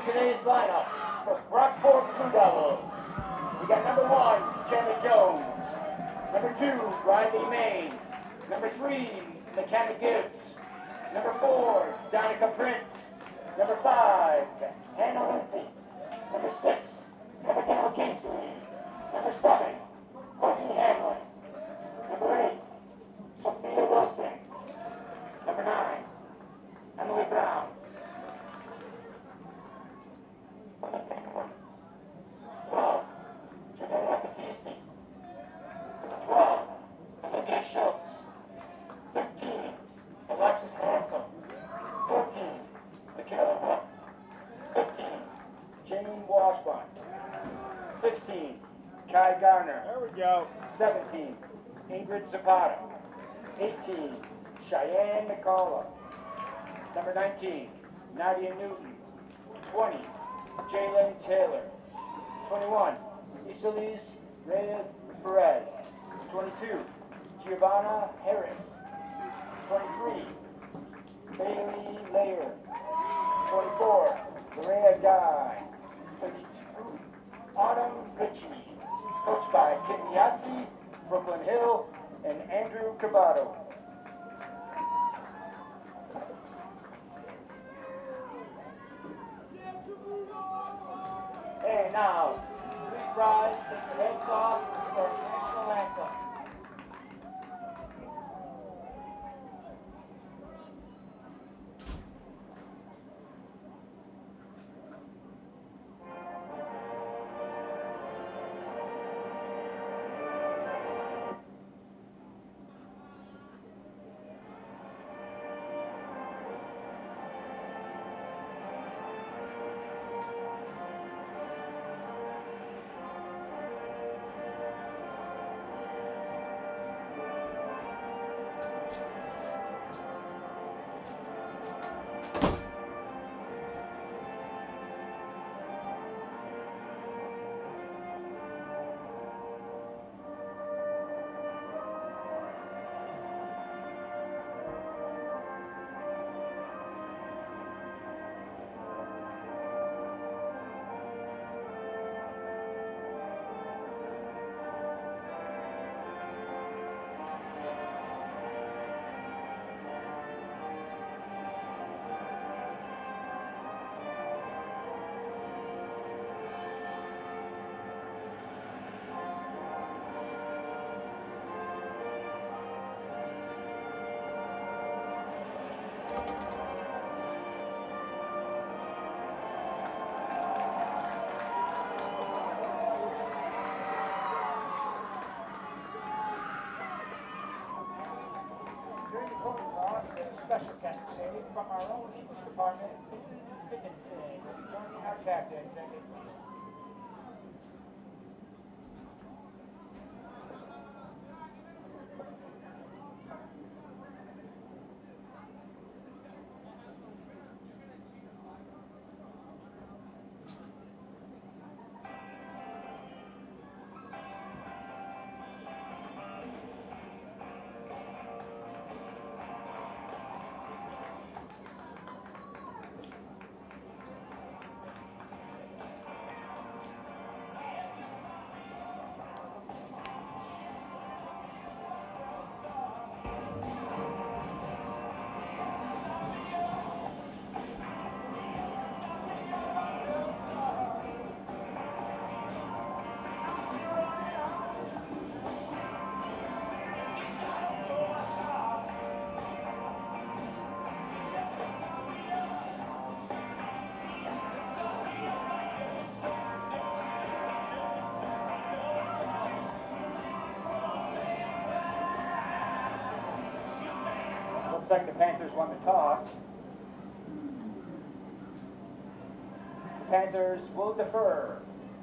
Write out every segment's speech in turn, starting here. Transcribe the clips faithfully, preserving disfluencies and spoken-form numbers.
today's lineup for Rockport Blue Devils. We got number one, Chandler Jones. Number two, Riley Main. Number three, McKenna Gibbs. Number four, Danica Prince. Number five, Hannah Lindsay. Number six, Abigail Kingsley. Number seven, Courtney Hamlin. Number eight, Sophia Wilson. Number nine, Emily Brown. twelve, Janelle Battisti. twelve, Olivia Schultz. thirteen, Alexis Hanson. fourteen, Michaela Hook. fifteen, Janine Washburn. sixteen, Kai Garner. There we go. seventeen, Ingrid Zapata. eighteen, Cheyenne McCullough. Number nineteen, Nadia Newton. twenty, Jalen Taylor. twenty-one, Isolis Reyes Perez. twenty-two, Giovanna Harris. twenty-three, Bailey Layer. twenty-four, Maria Guy. thirty-two, Autumn Ritchie. Coached by Kim Yatsi, Brooklyn Hill, and Andrew Cavato. And now, please rise, take your heads off for our national anthem. During the coaching loss, a special guest today from our own English department, Missus Dickinson, will be joining our captain. Looks like the Panthers won the toss. The Panthers will defer.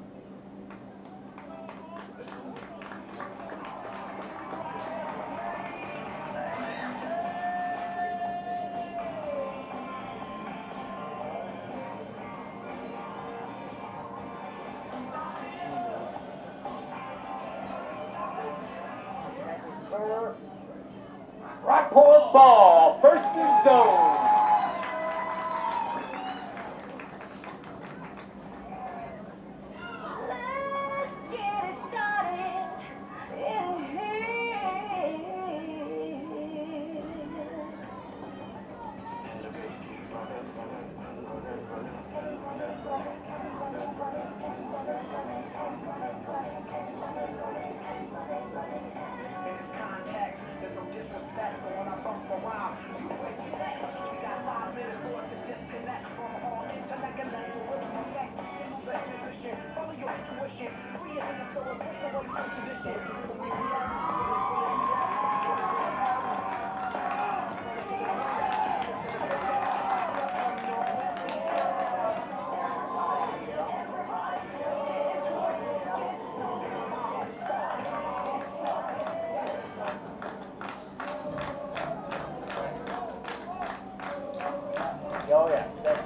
Rockport ball, first and zone. championship. Three is in the solo welterweight division. Oh yeah, that's it.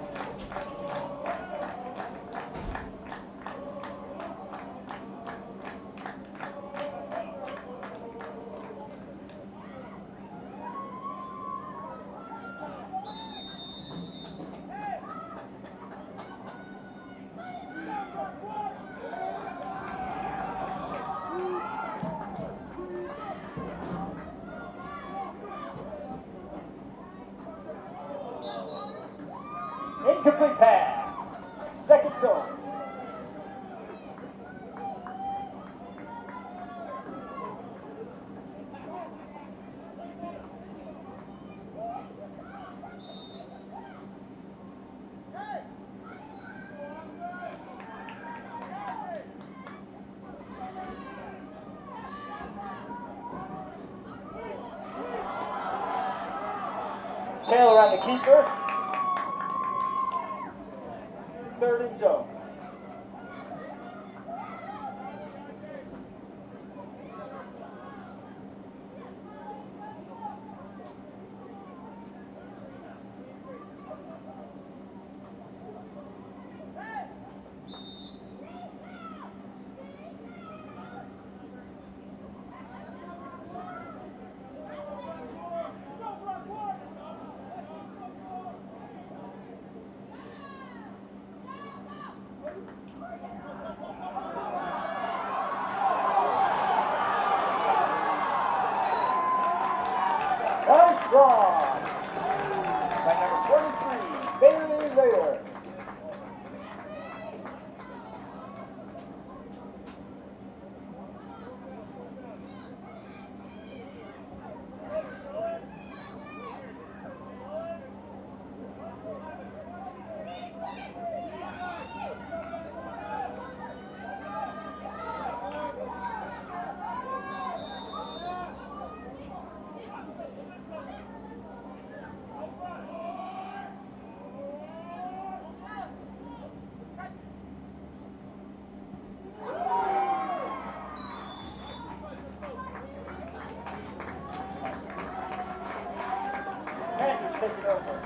Incomplete pass. Second zone. Tail around the keeper. Third and zone. Nice draw by number twenty-three, Bailey Rayler. Andrews takes it over.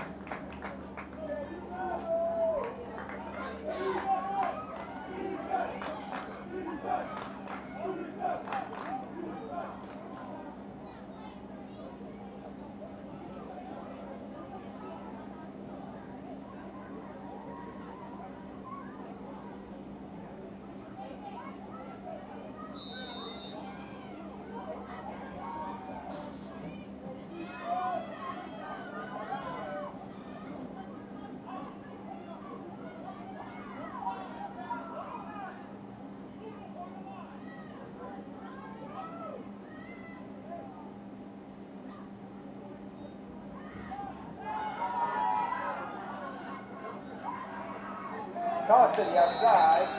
Toss to the outside.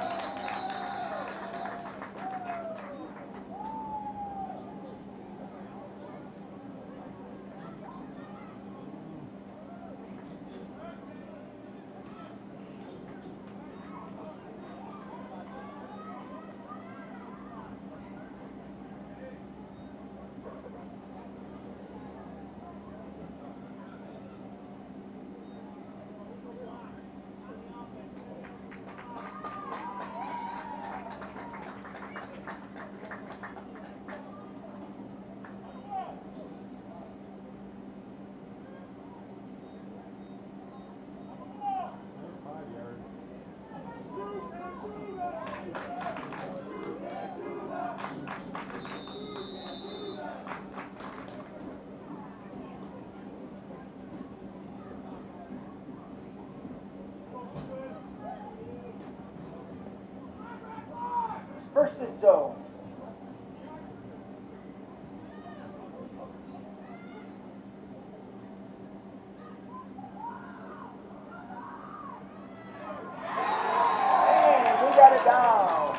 First and zone. And we got got it down.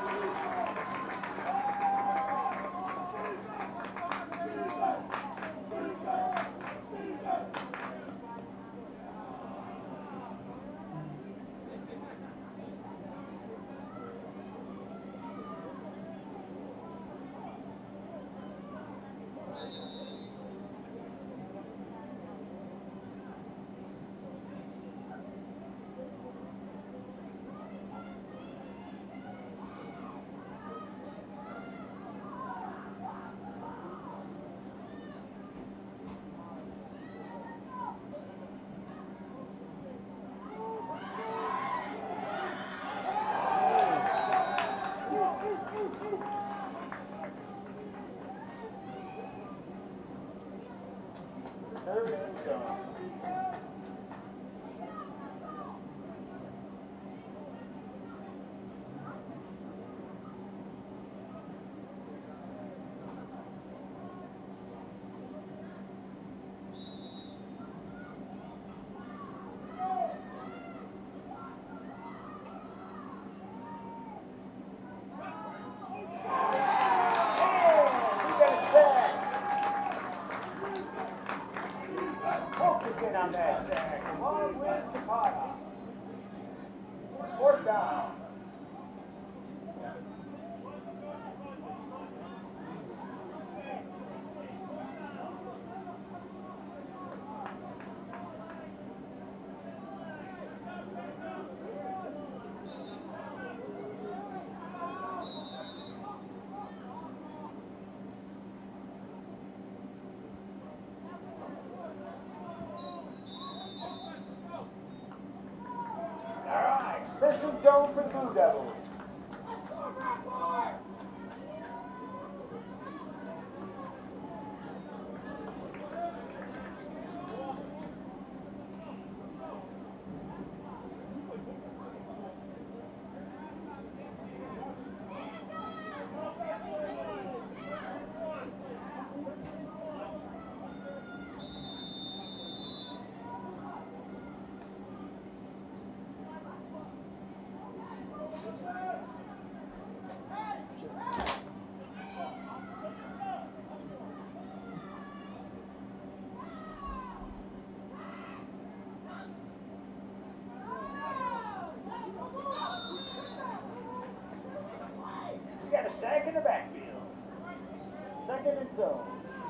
Third and zone. Focusing on that sack. Come on, with Takata. Fourth down. First and zone for the Blue Devils. We got a sack in the backfield. Second and zone.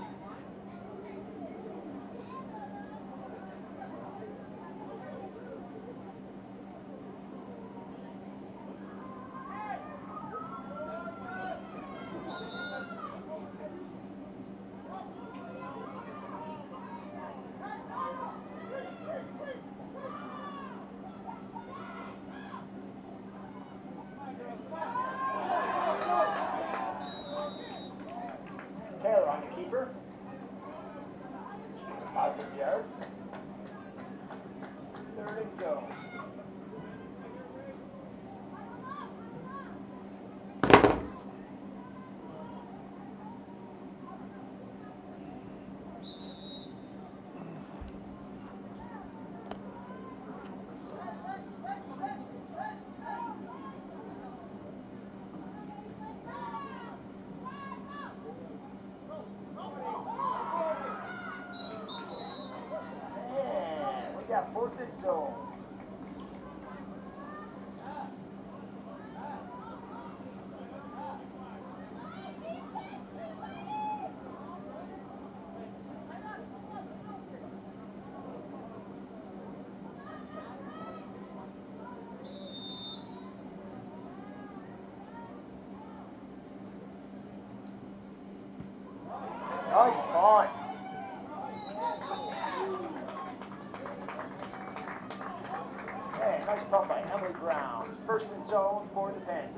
Taylor on the keeper. Positive yards. Third and zone. And we got fourth and zone. Nice punt. Hey, nice punt by Emily Brown. First and zone for the Panthers.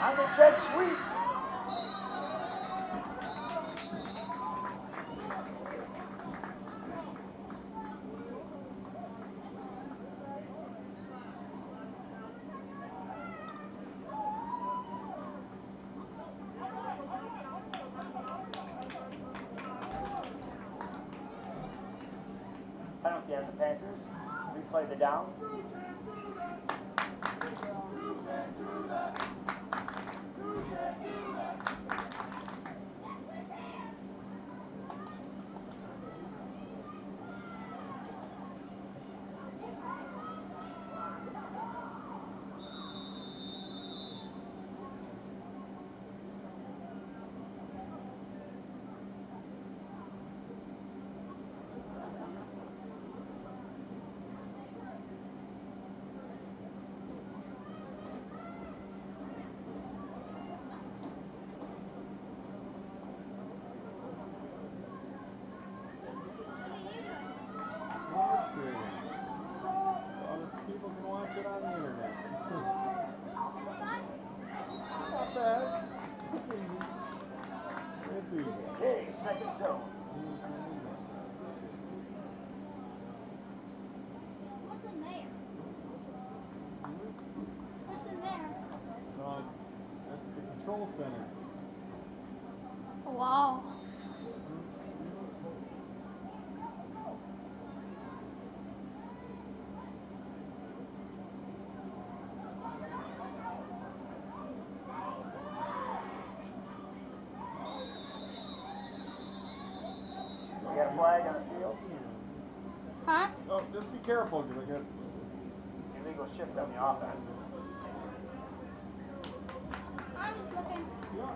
Simon said sweet. Penalty on the Panthers. Replay the down. People can watch it on the internet. Not bad. It's easy. Okay, second zone. What's in there? What's in there? Uh, that's the control center. Wow. We got a flag on the field. Huh? Oh, just be careful, because I got. Illegal shift on the offense. I'm just looking. Yeah.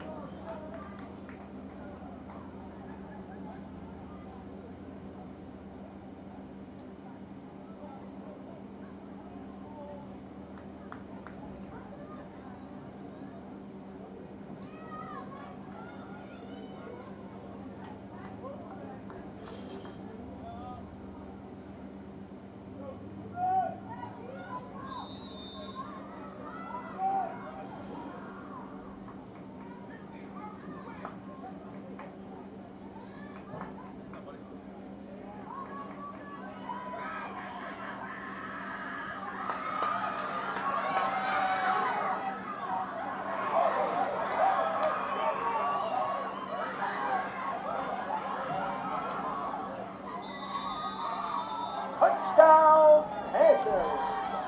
Touchdown, Panthers.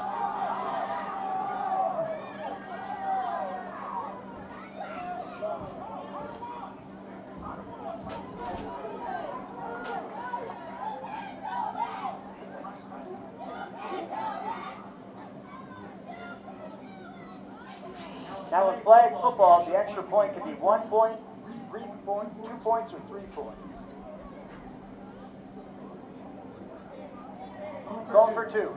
Now in flag football, the extra point can be one point, three points, two points, or three points. Going for two.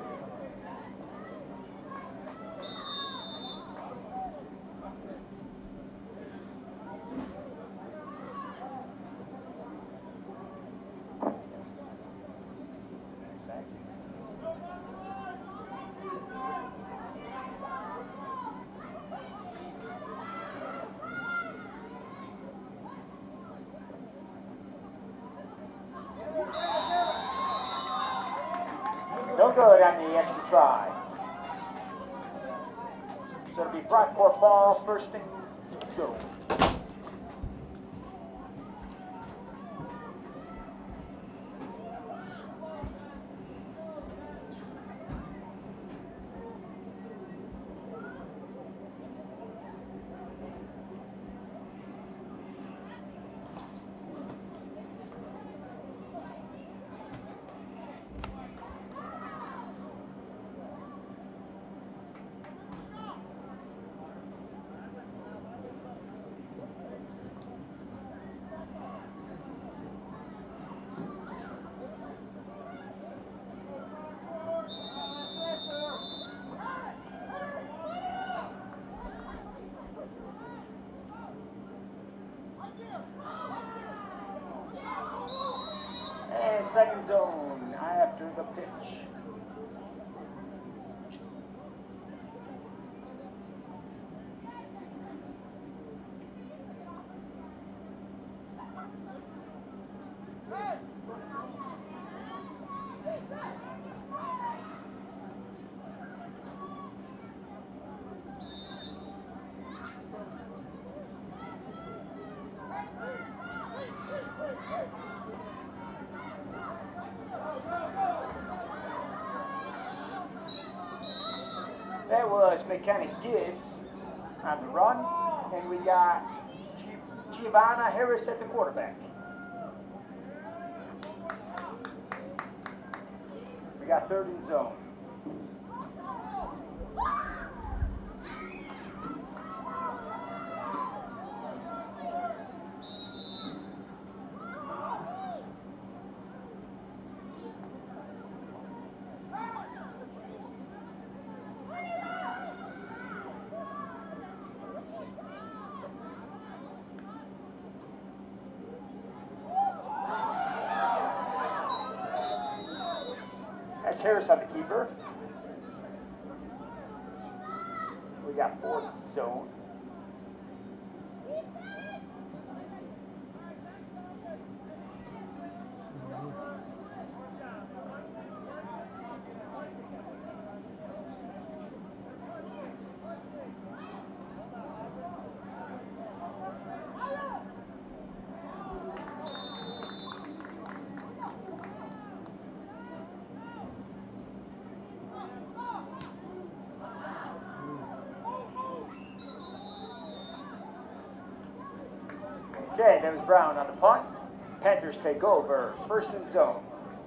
No good on the extra try. So it'll be Brockport ball, first and goal. That was Mechanic Gibbs on the run, and we got Gi- Giovanna Harris at the quarterback. We got third and zone. That's Harris on the keeper. We got fourth zone. Okay, that was Brown on the punt. Panthers take over. First and zone.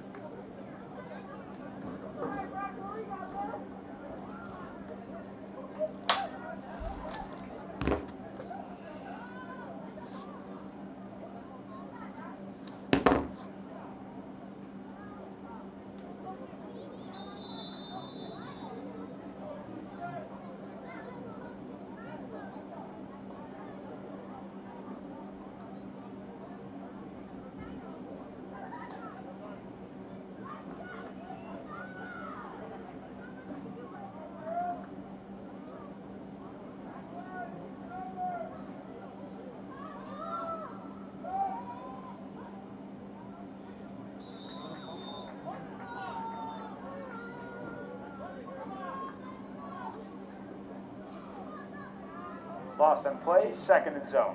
Loss on play, second and zone.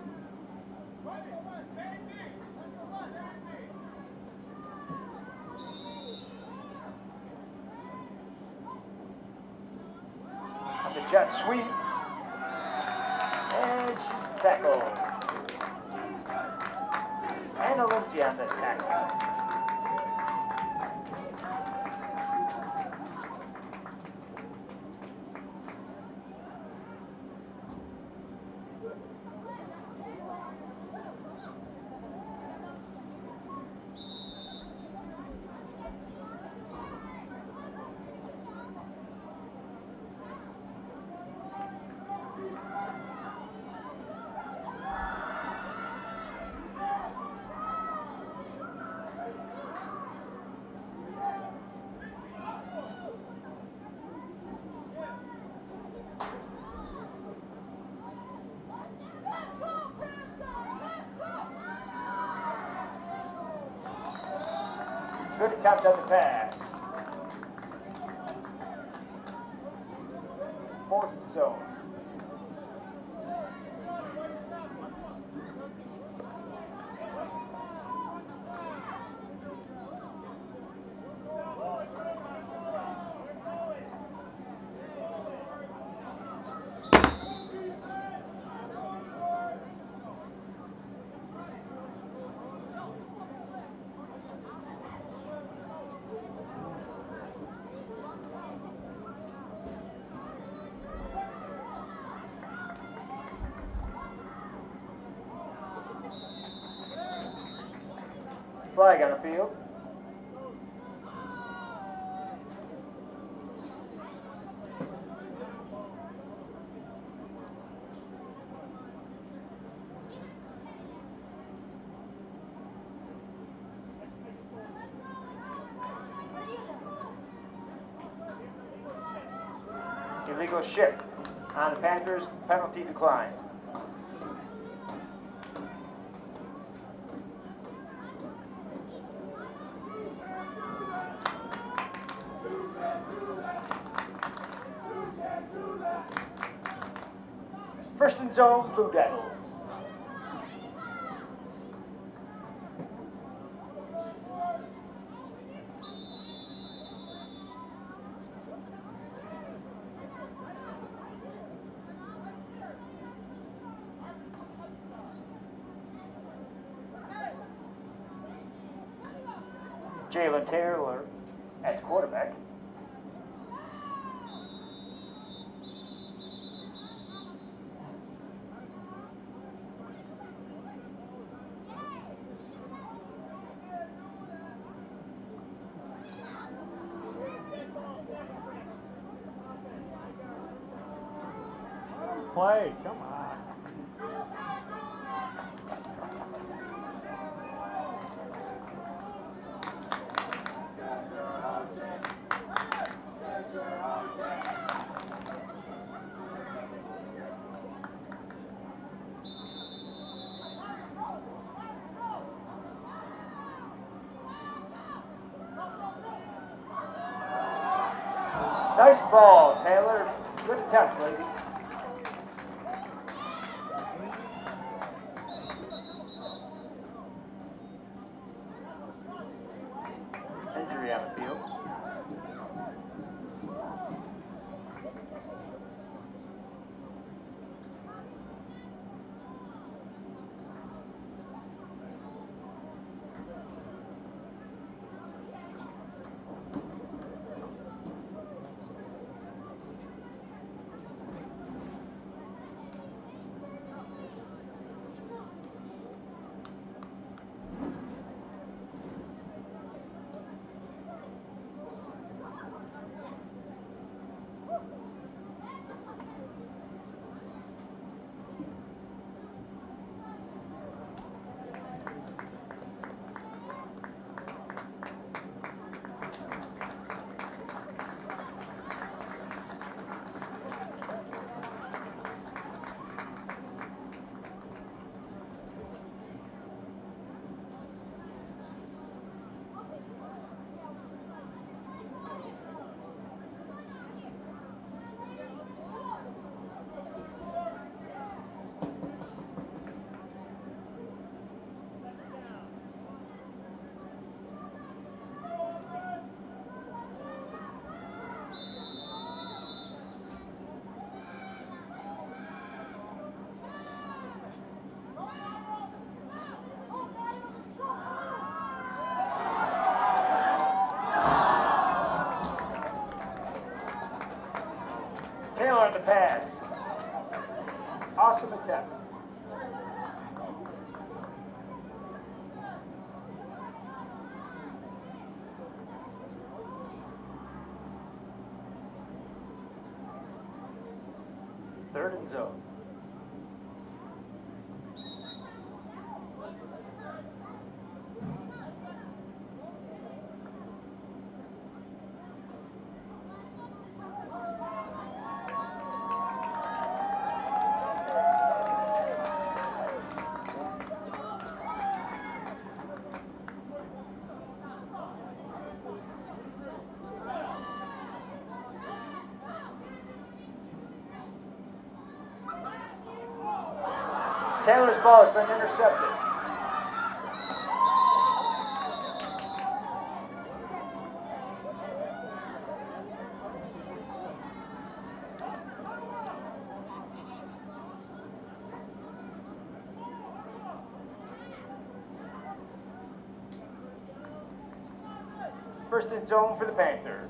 On the jet sweep. Edge tackle. And a Lindsay on the tackle. Good catch on the pass. Fourth zone. Flag on the field. Illegal shift on the Panthers, penalty decline. First and zone, Blue Devils. Jalen Taylor at quarterback. Play, come on. Nice ball, Taylor. Good attempt, lady. Injury on the field. Taylor on the pass. Awesome attempt. Third and zone. Taylor's ball has been intercepted. First and zone for the Panthers.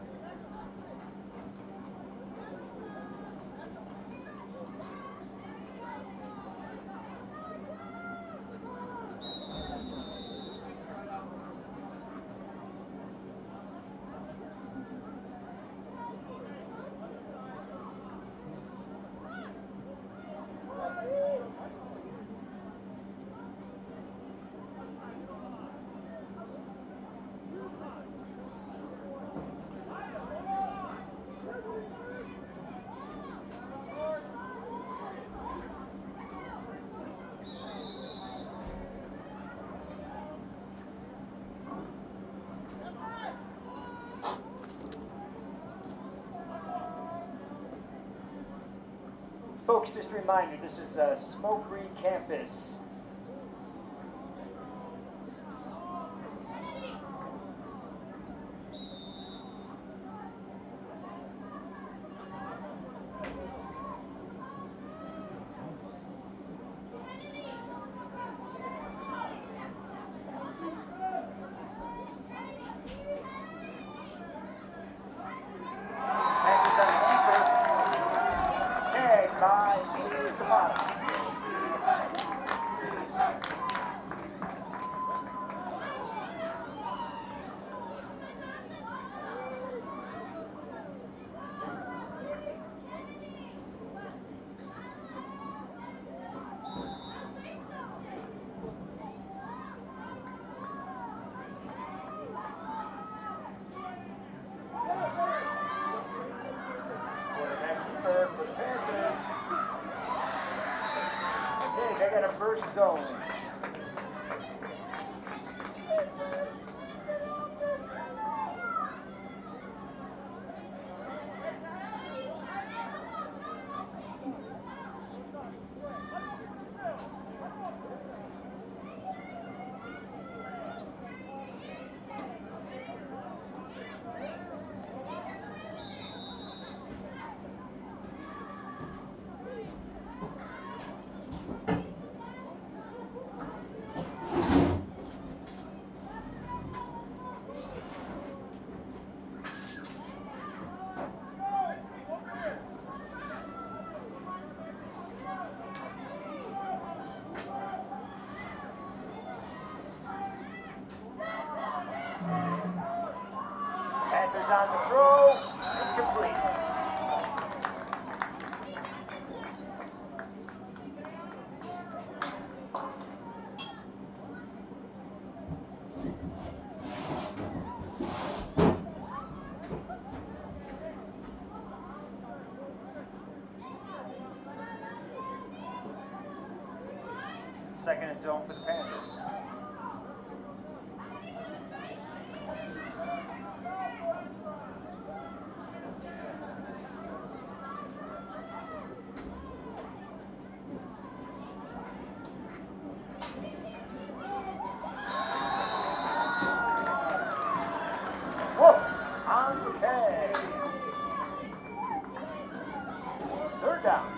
Folks, just a reminder, this is uh, Smoke Creek campus. Check out a first zone. Panthers on the throw, incomplete. Second and zone for the Panthers. Whoop! On the carry. Third down.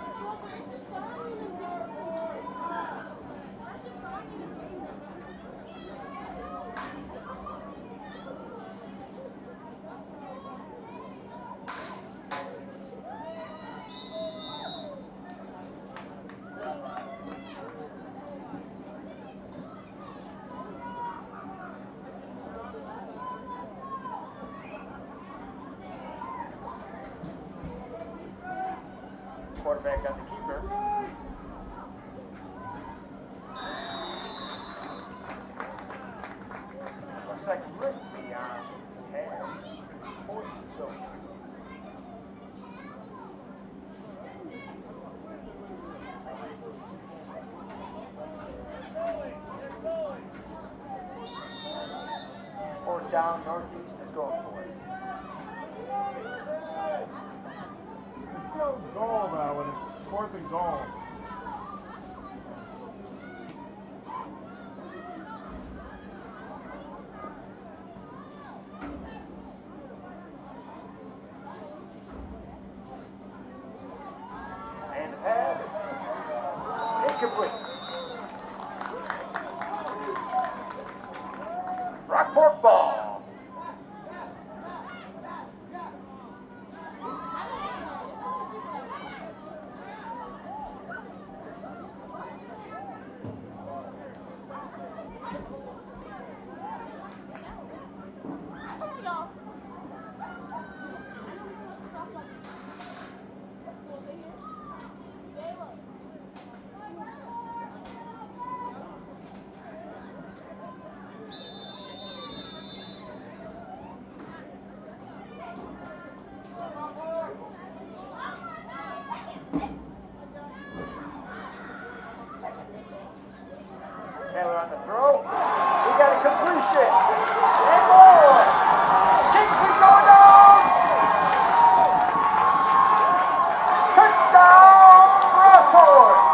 Quarterback got the keeper. Looks like Ridley on pass. Fourth zone. Fourth down, Northeast is going for it. Let's go goal now when it's fourth and goal. And the pass. Incomplete. Rockport ball. Taylor on the throw. He got a completion. And more. Kingsley going down. Touchdown, Rockport.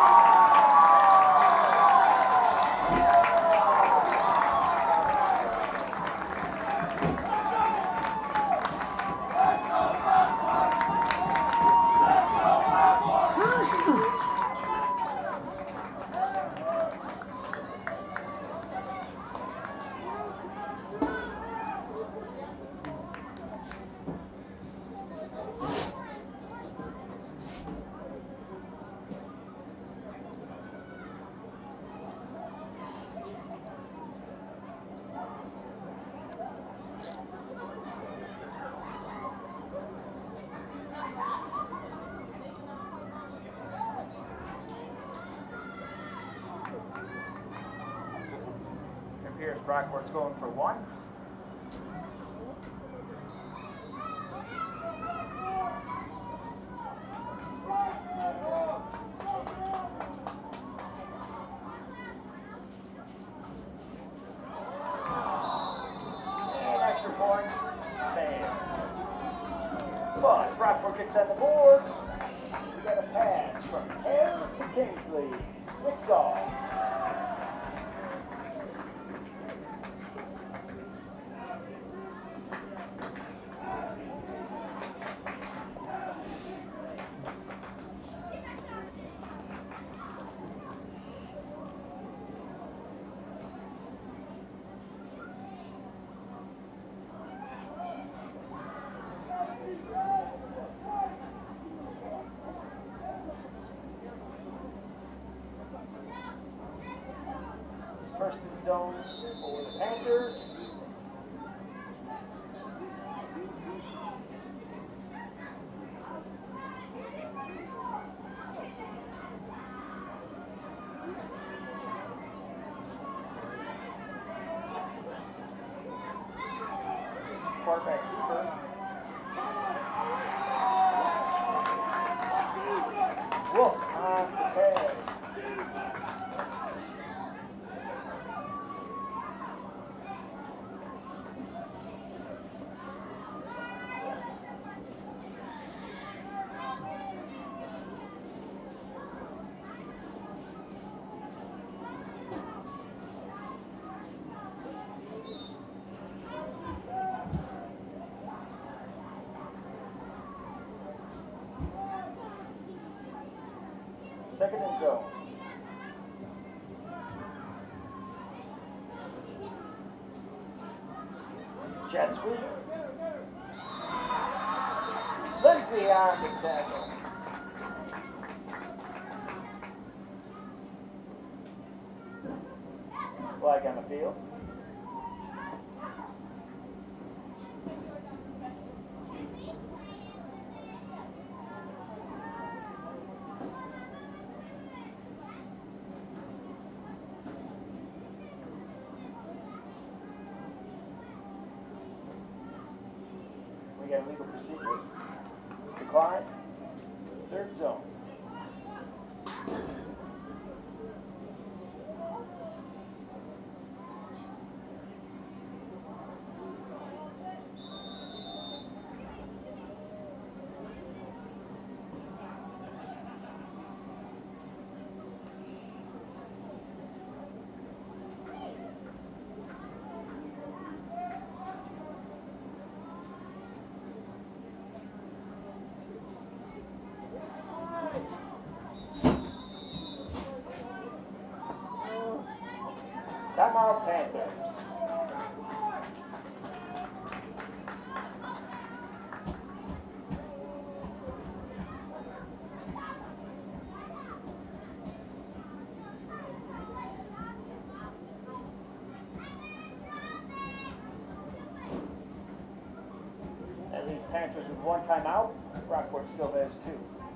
Here's Rockport's going for one. But Rockford gets on the board. We got a pass from Hare to Kingsley. Six all. First and zone for the Panthers. Quarterback keeper. Wolf on the pass. Second and go. Jet sweep. Lindsay on the tackle. Flag on the field. We got legal procedure. Decline. Third zone. Timeout Panthers. That leaves Panthers with one timeout. Rockport still has two.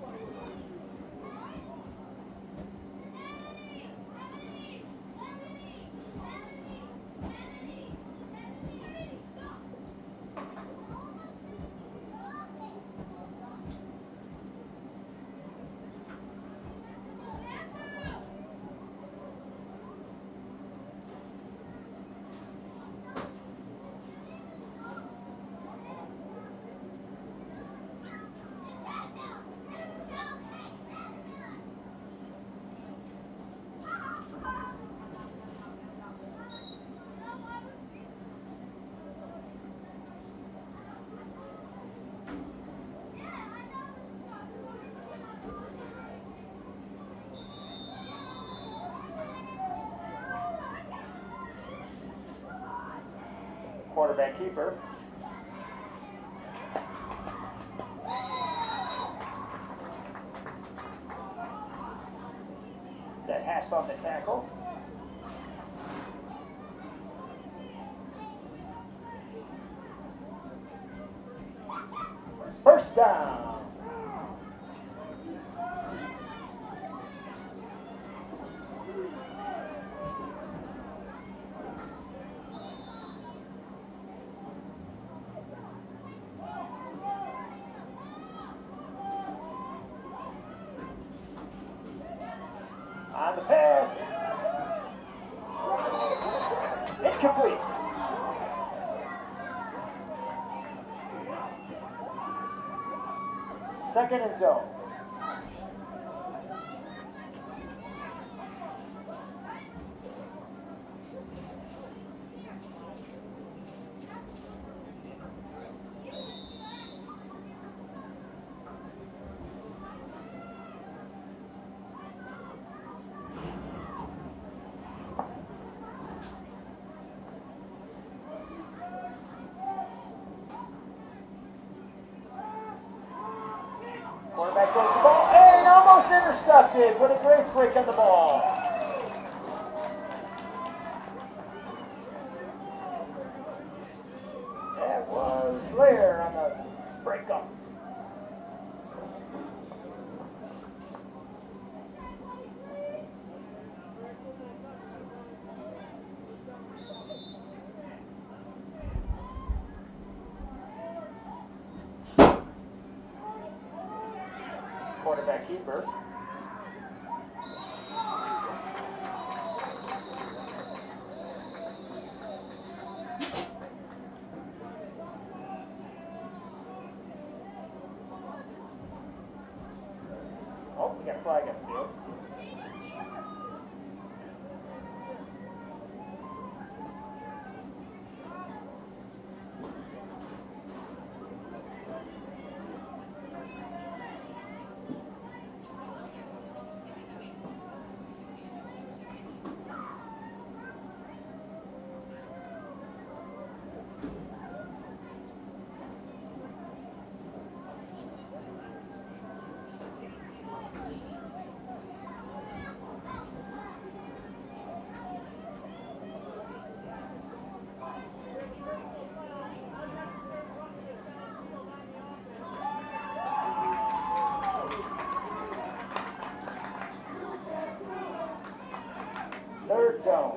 Quarterback keeper. That Hass on the tackle. First down. On the pass. Incomplete. Second and zone. Quarterback goes the ball, and almost intercepted. What a great break on the ball. That was Slayer on the breakup. Quarterback keeper. Oh, we got a flag up the field. Third zone.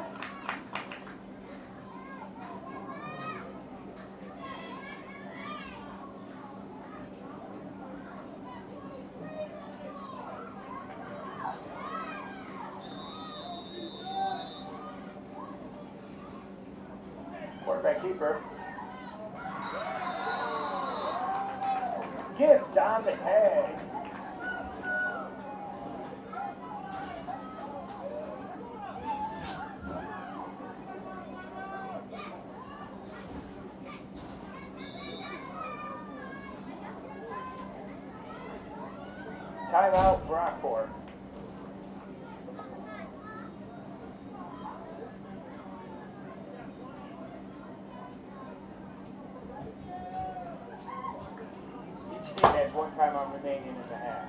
Quarterback keeper. Gibbs on the tag. Timeout, Brockport. Each team has one timeout remaining in the half.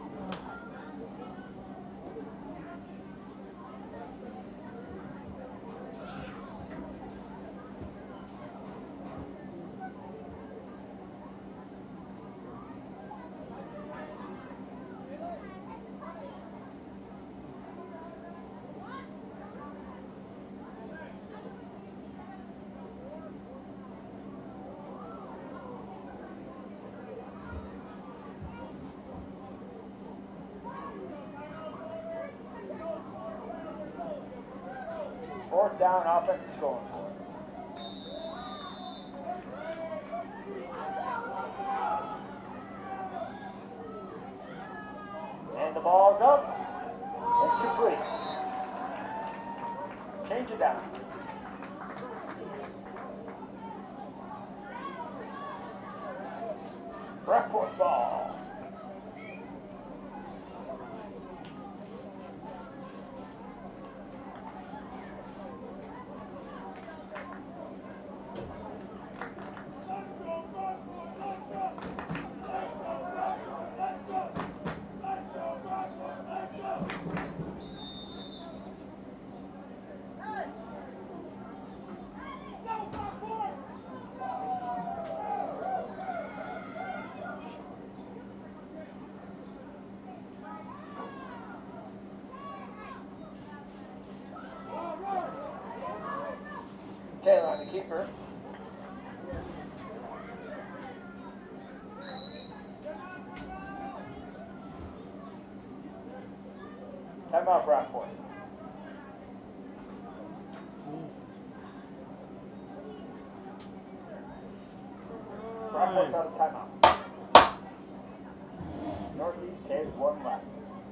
Fourth down, offense is going for it. And the ball's up. It's complete. Change it down. Brockport ball. Taylor on the keeper. Timeout, Brockport. Brockport's out of timeout. Northeast has one left.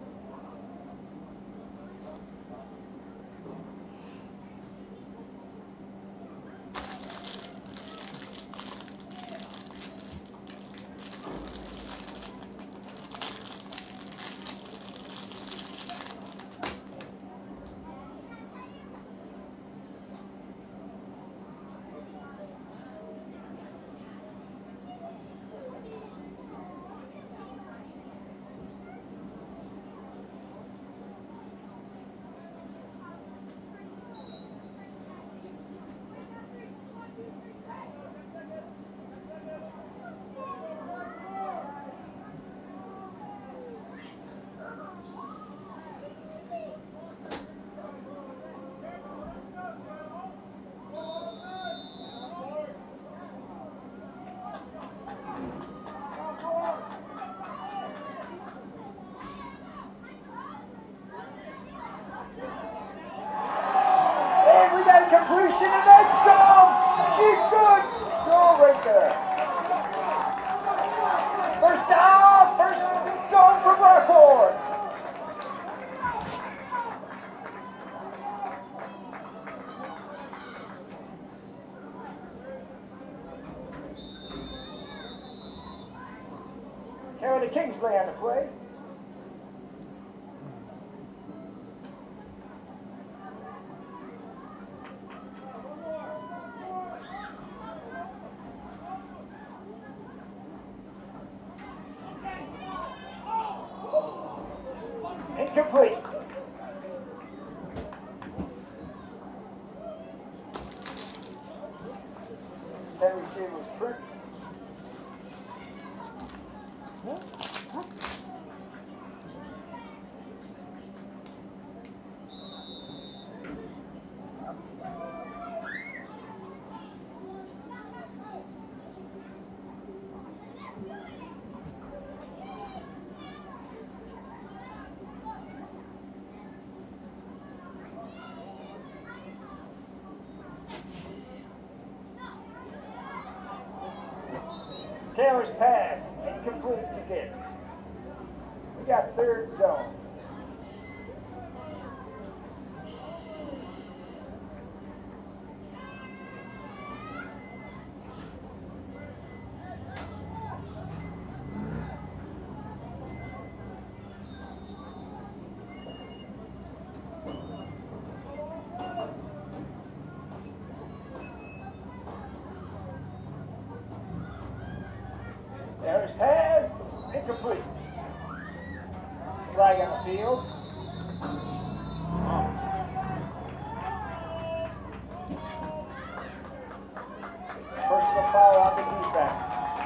Completion in that zone. She's good. Goal right there. First down. First zone for Rockford. Carolyn Kingsley on the play. Incomplete. That receiver was tricked. Taylor's pass, incomplete to Gibbs. We got third zone. There's pass, incomplete. Flag on the field. Personal foul on the defense.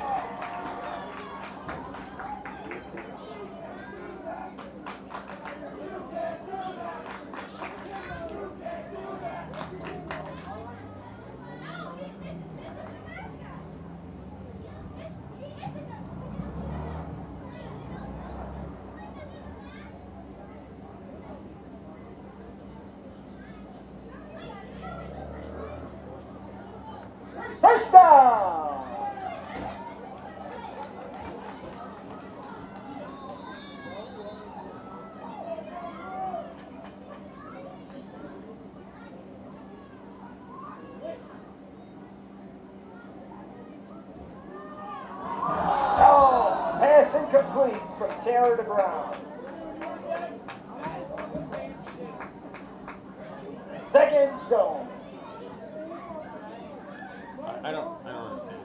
First down! Oh, pass incomplete from Taylor to Brown. Second zone. I don't, I don't understand.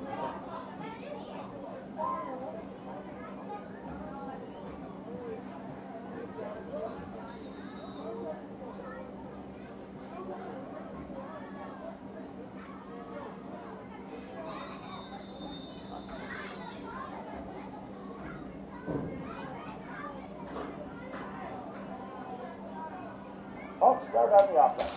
Hawks start on the offense.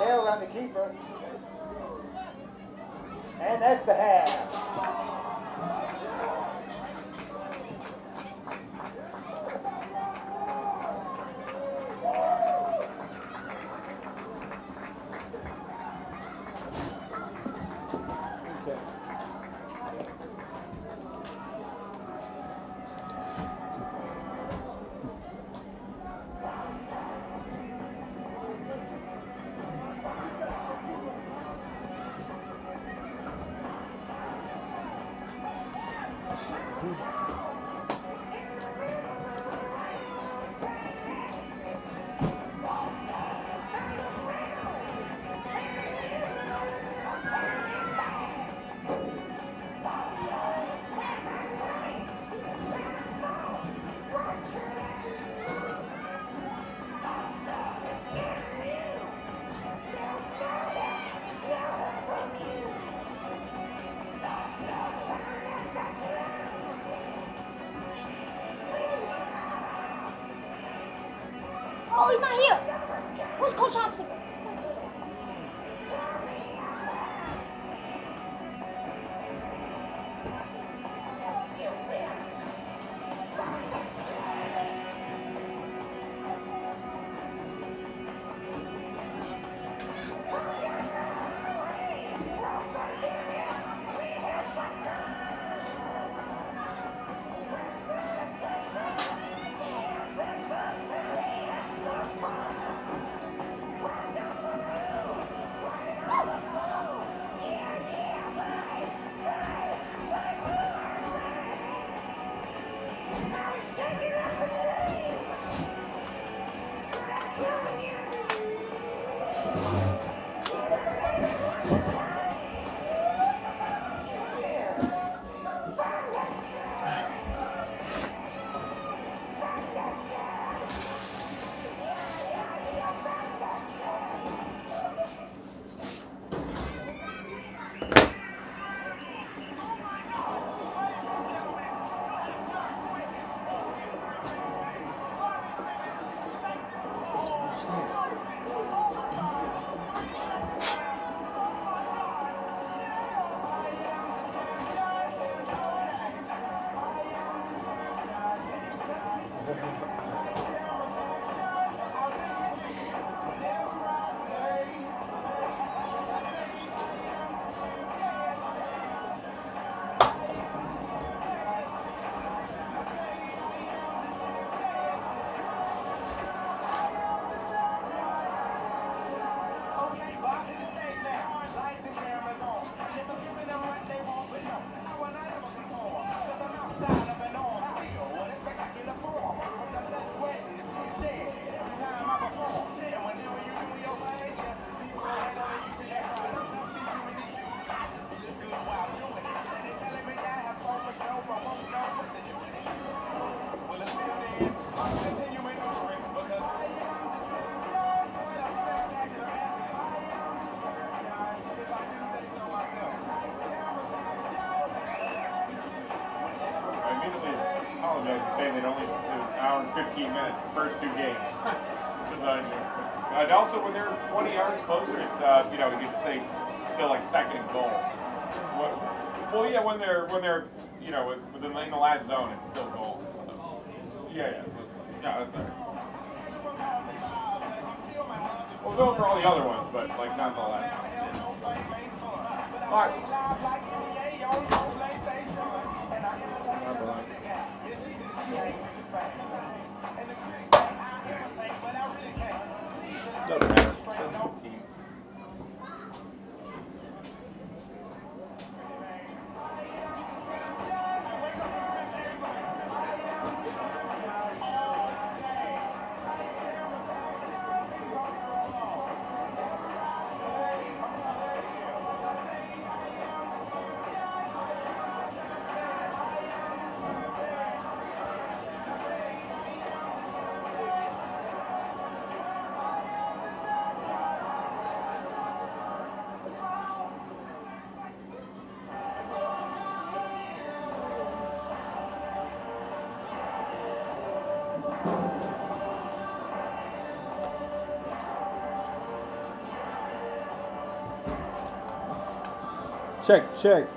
tail around the keeper. And that's the half. Oh, he's not here. Where's Coach Hobson? Saying they'd only, it was an hour and fifteen minutes, the first two games. And also, when they're twenty yards closer, it's, uh, you know, you could say still like second and goal. Well, yeah, when they're, when they're, you know, within in the last zone, it's still goal. So, yeah, yeah. So, yeah, that's all right. We'll go for all the other ones, but, like, not the last one. All right. Not the last. Doesn't matter. seven fifteen. Check, check.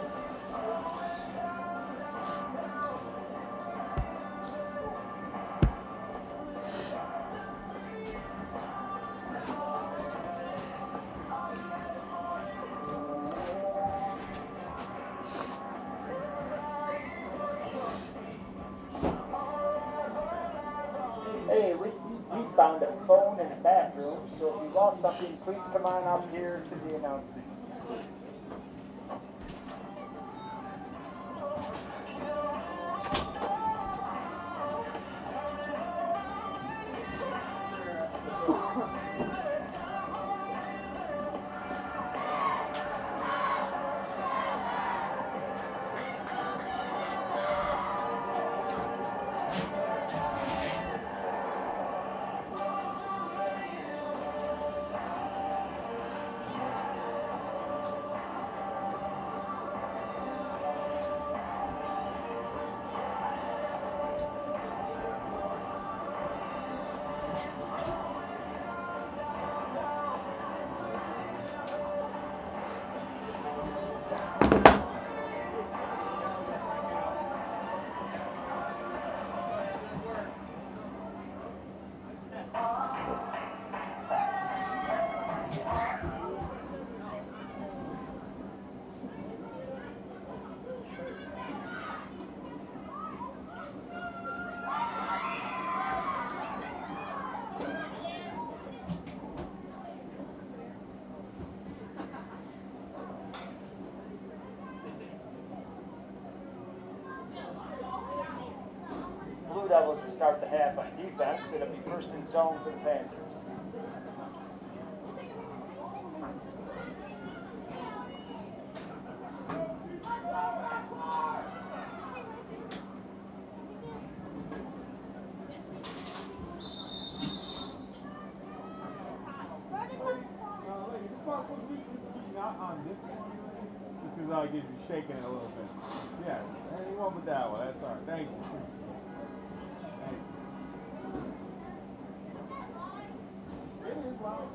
Hey, we, we found a phone in the bathroom, so if you lost something, please come on up here to the announcing. Blue Devils will start the half on defense. It'll be first and zone for the Panthers. Not on this one. Just because I'll get you shaking it a little bit. Yeah, and you won't with that one. That's all right. Thank you. Thank you. It is loud.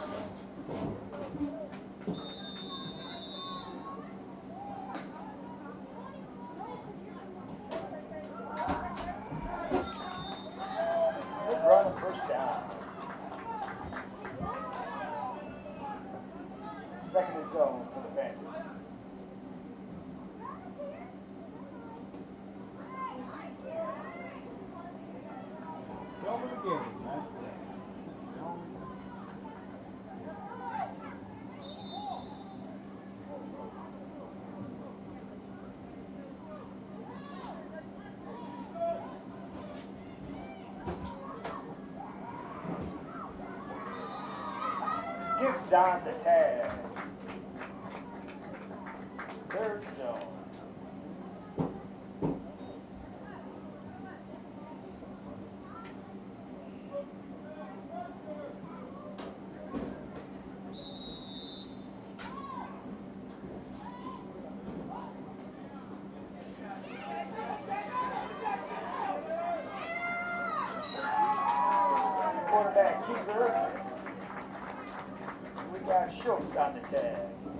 Good run and first down. Second and zone for the Panthers. Over the game. That's it. Gives John the tag. Third zone. Quarterback keeper. We got Schultz on the tag.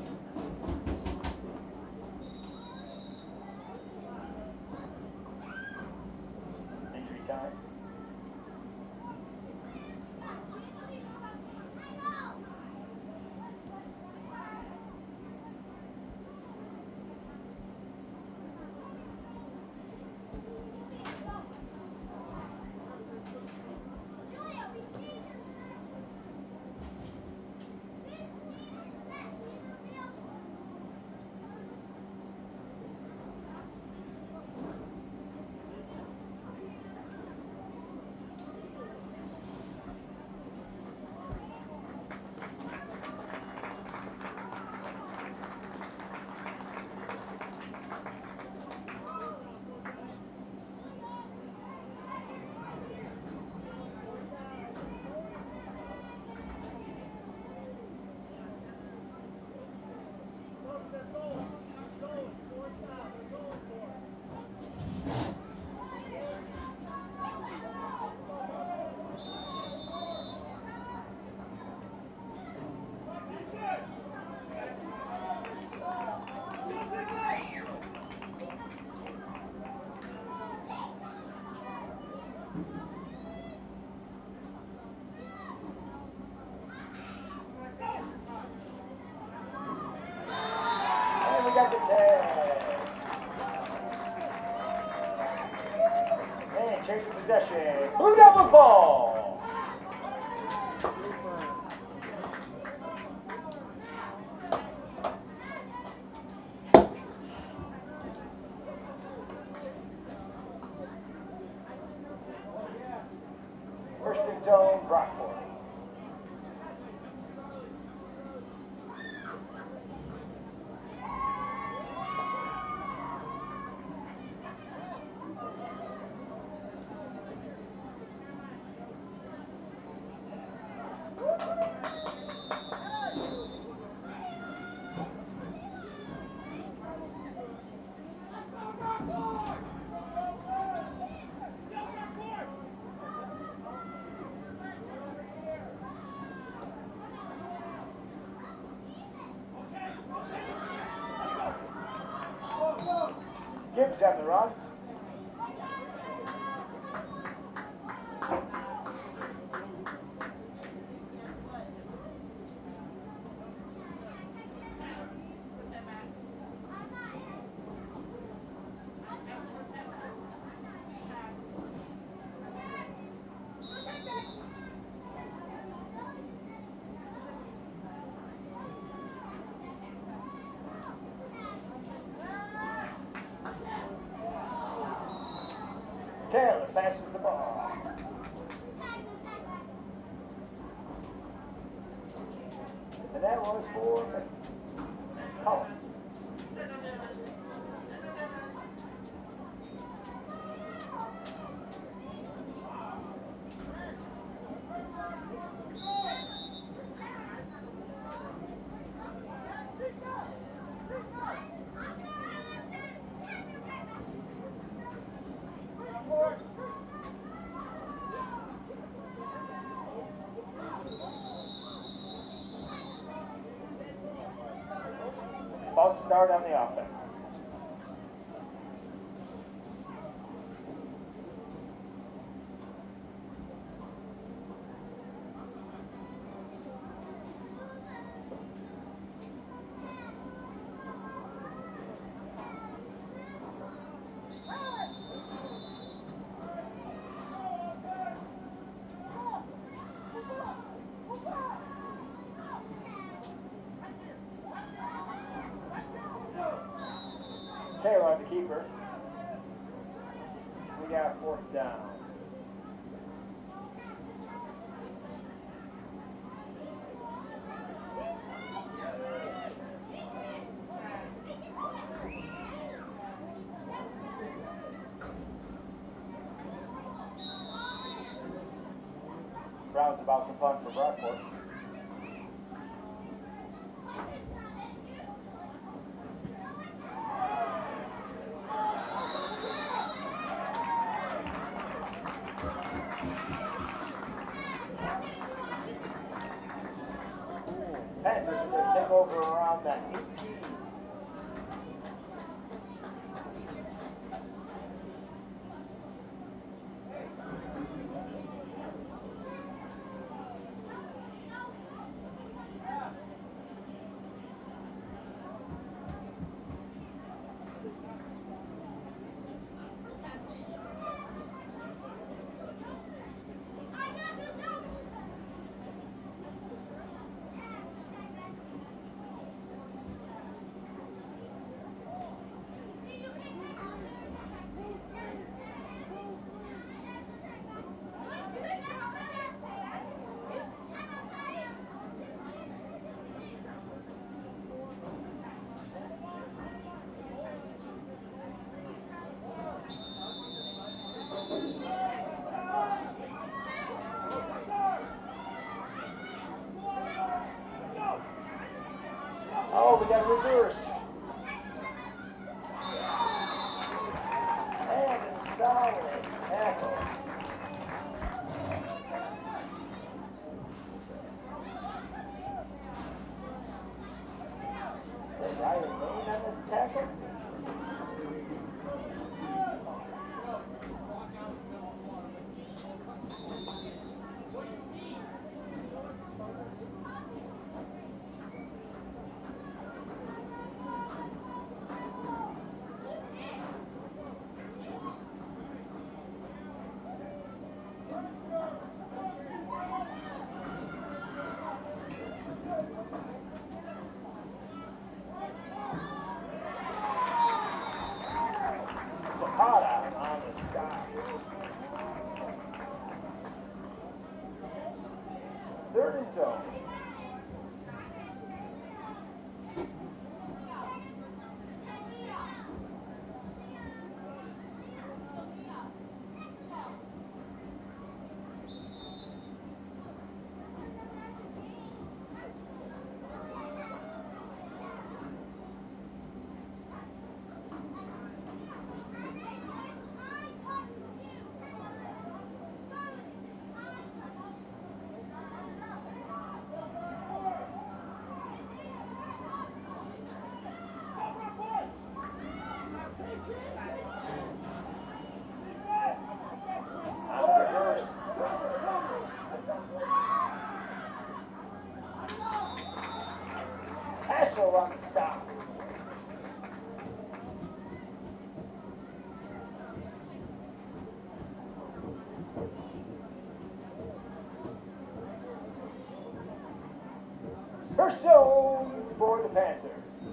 Injury time. got the tag. And chasing possession. Blue Devils ball. First and zone, Brockport. Gibbs on the run. Taylor passes the ball. And that one is for Collins. False start on the offense. Taylor, the keeper. We got fourth down. Brown's about to punt for Brockport. Panthers are going to take over around that eighteen. Oh, we got a reverse. And a solid tackle. Did Riley Lane on the tackle? zone. Hassel on the stop. First zone for the Panthers.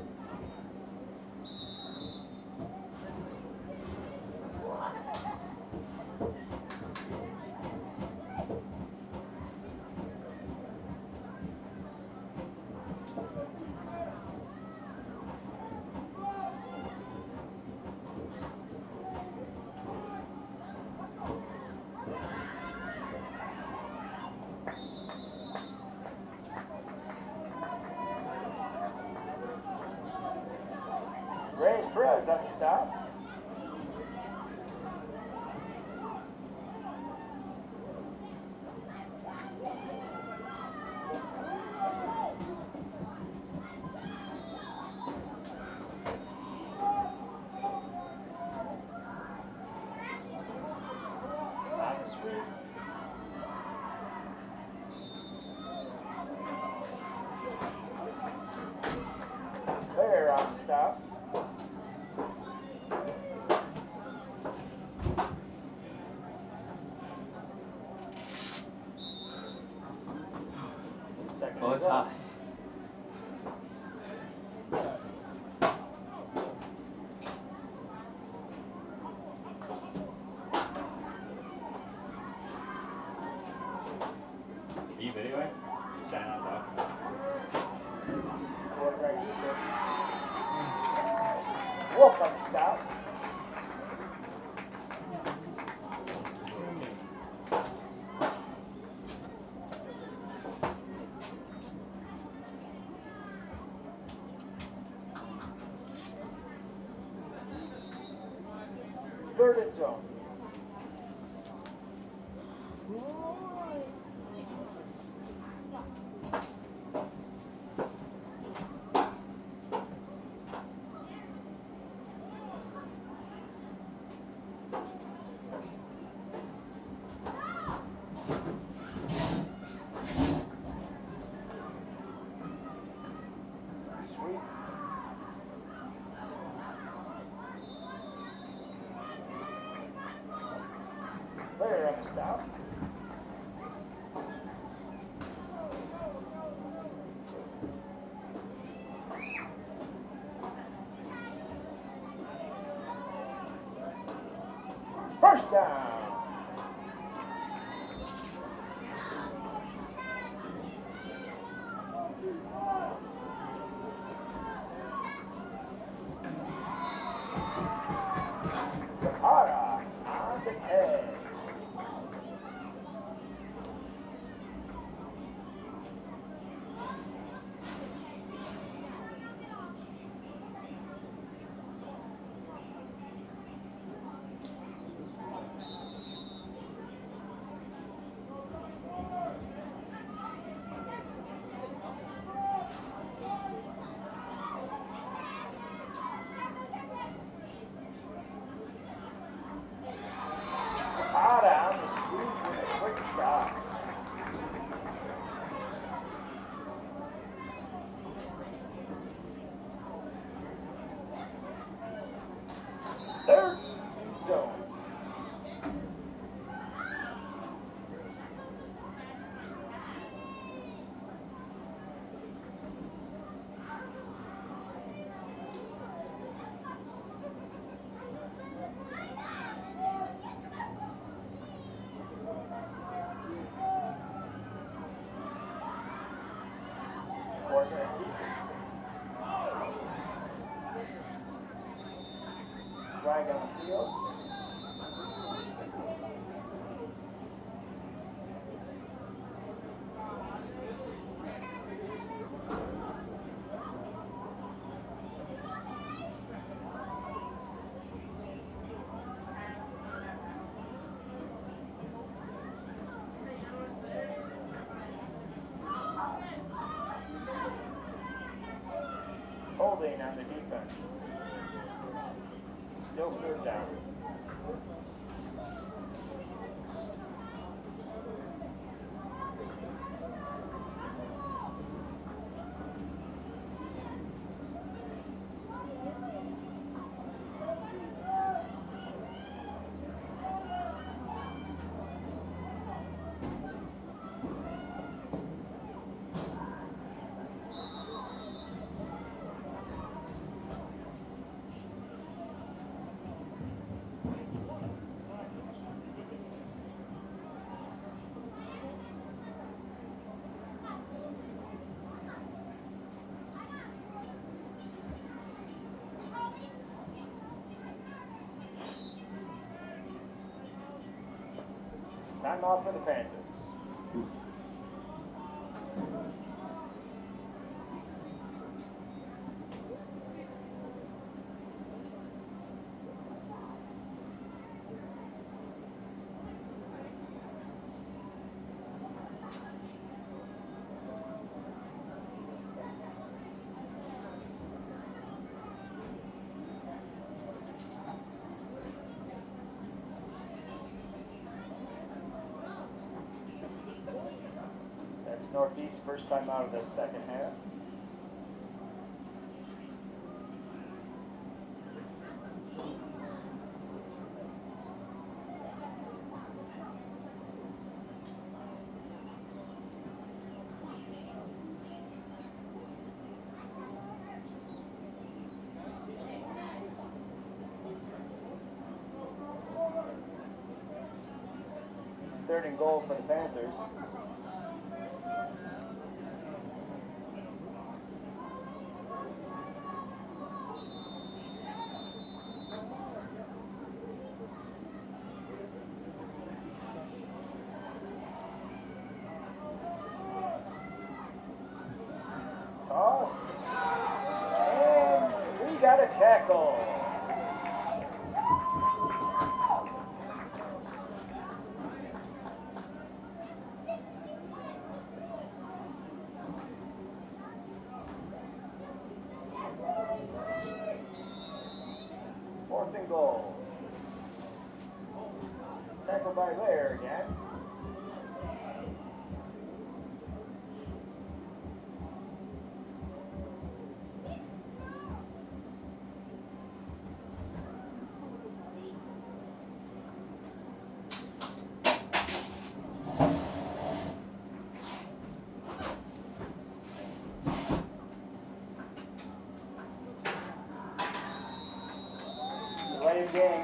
Ray Perez on the stop. On the sweep. There on the stop. Second Oh, it's and hot. Are you videoing? Shine on top. one right here. Wolf on the stop. Third and zone. Sweep. Player on the stop. First down. Zakara on the edge. flag on the field. Holding on the defense. Still third down. Time off for the Panthers. Northeast, first time out of the second half. Third and goal for the Panthers. Got a tackle. Fourth and goal. Tackle by Lair again. Delay game.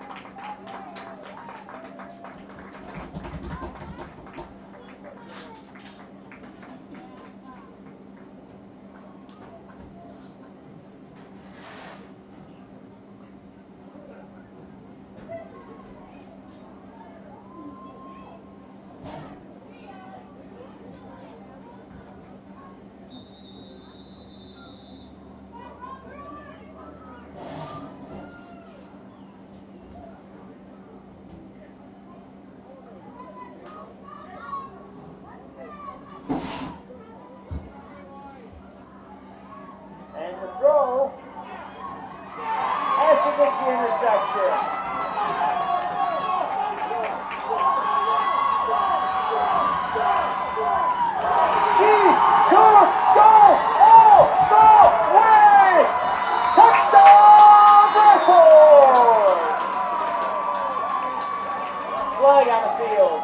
And the throw has to get the interception. Chiefs, go, go, oh, go, West! Touchdown, Bradford! Flag on the field.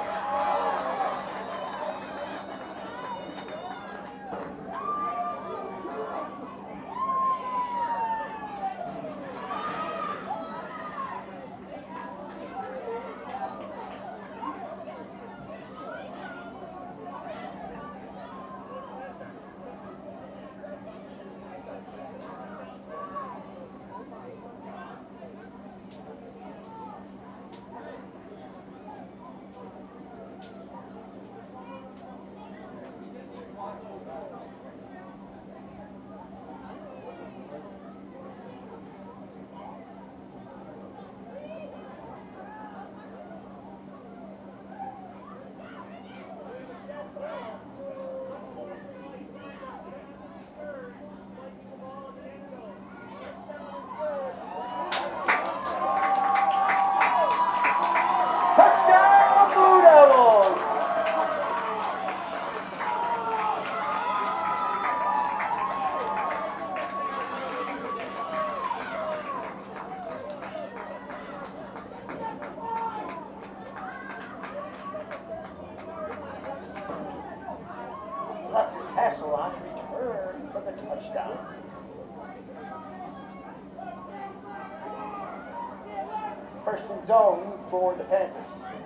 First and zone for the Panthers.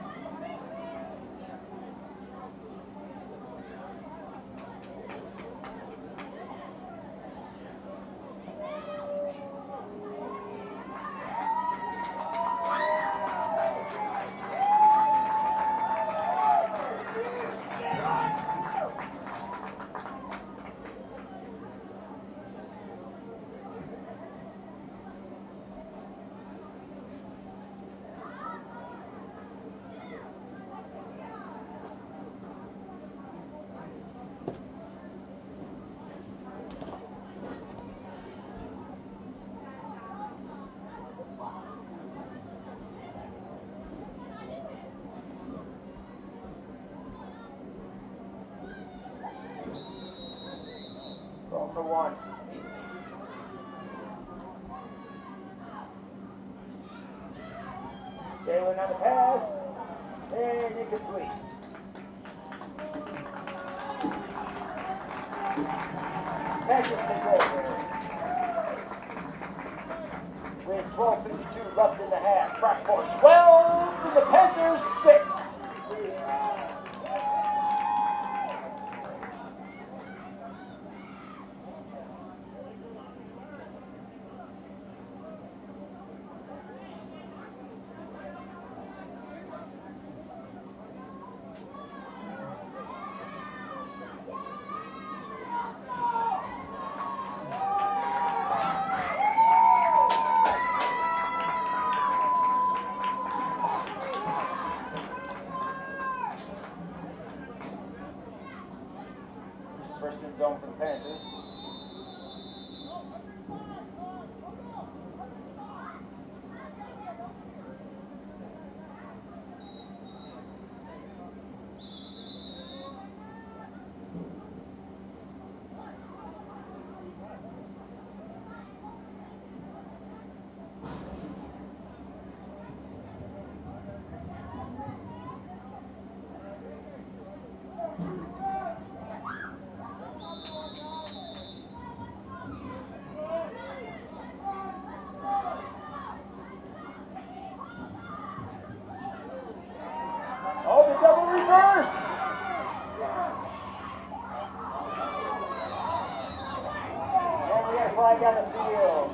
For one. Taylor on the pass, and incomplete. Panthers take over. With twelve fifty-two left in the half. Brockport twelve to the Panthers six. First and zone for the Panthers. Oh, the double reverse! And we have a flag on the field.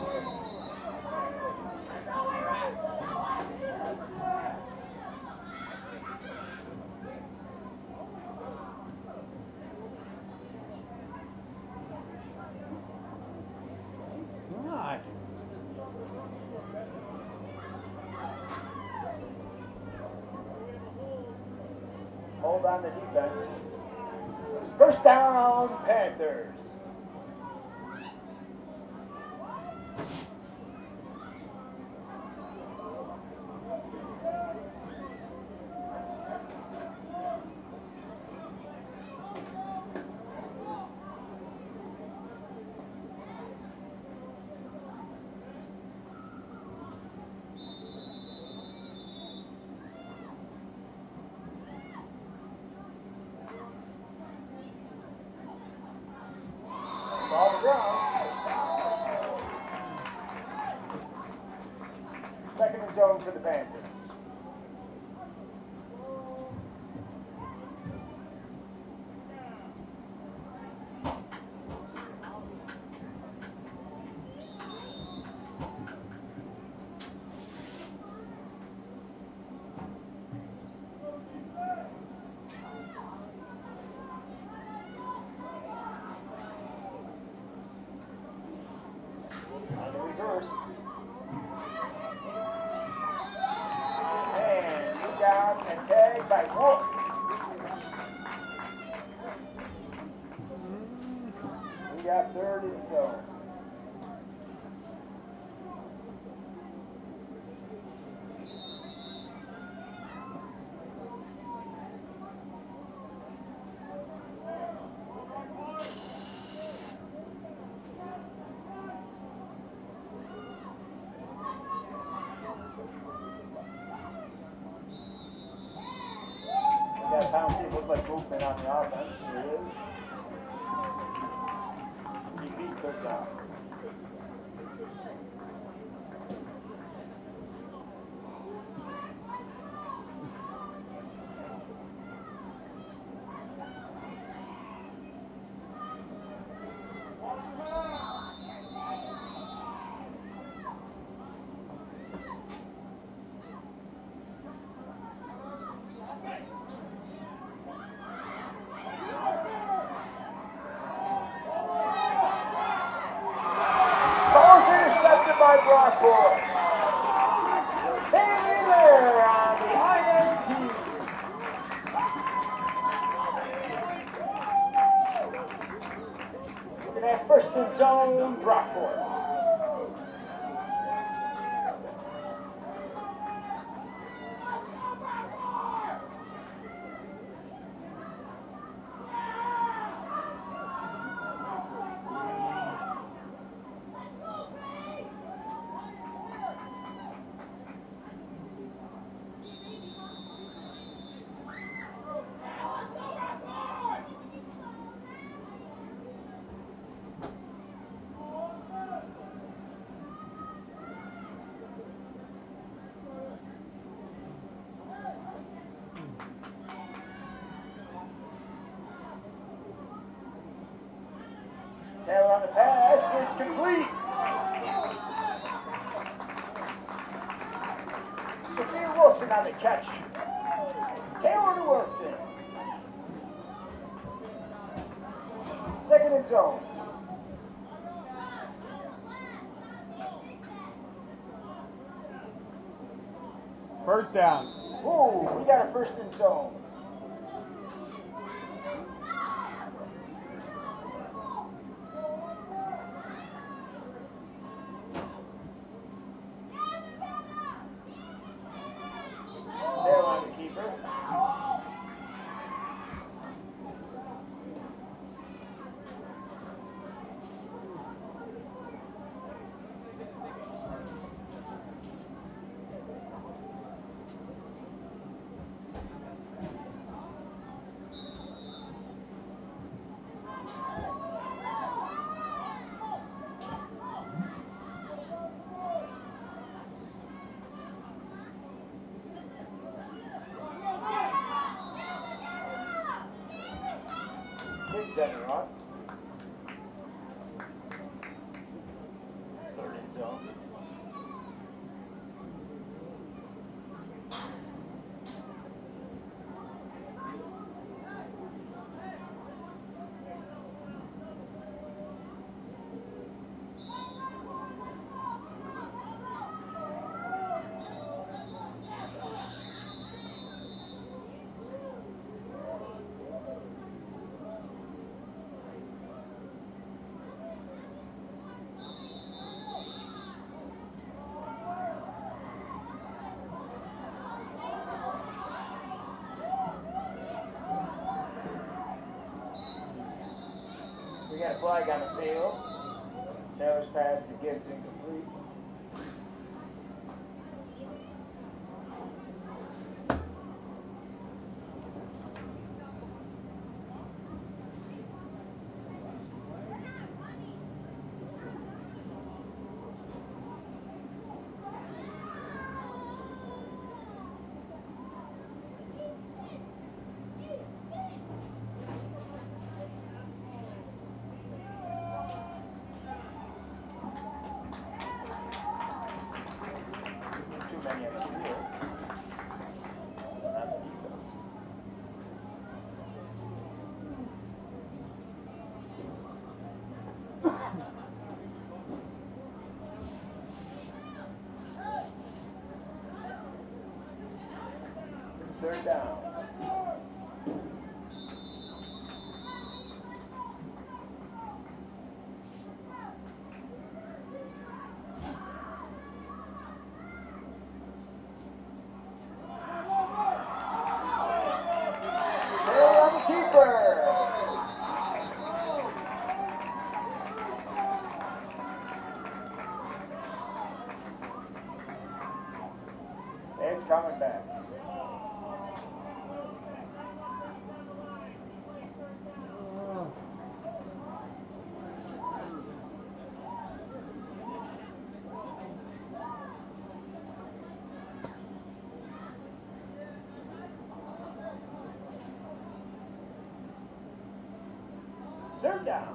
God. Hold on the defense. First down, Panthers. Ball to ground. Second and zone for the Panthers. On the reverse. And knee down and tag by Wolf. We got third and zone. Yeah, Pound looks like movement on the offense. Here it is. He beat third down. by Brockport. Haley Lair on the I N T. Looking at first and zone, Brockport. Taylor on the pass, it's complete. Sophia Wilson on the catch. Taylor to Wilson. Second and zone. First down. Ooh, we got a first and zone. Taylor on the keeper. Kick center on. Third and zone. We got a flag on the field. Taylor's pass to Gibbs incomplete. Too many on the field. Not the defense. Third down. Taylor on the keeper. It's coming back. Third down.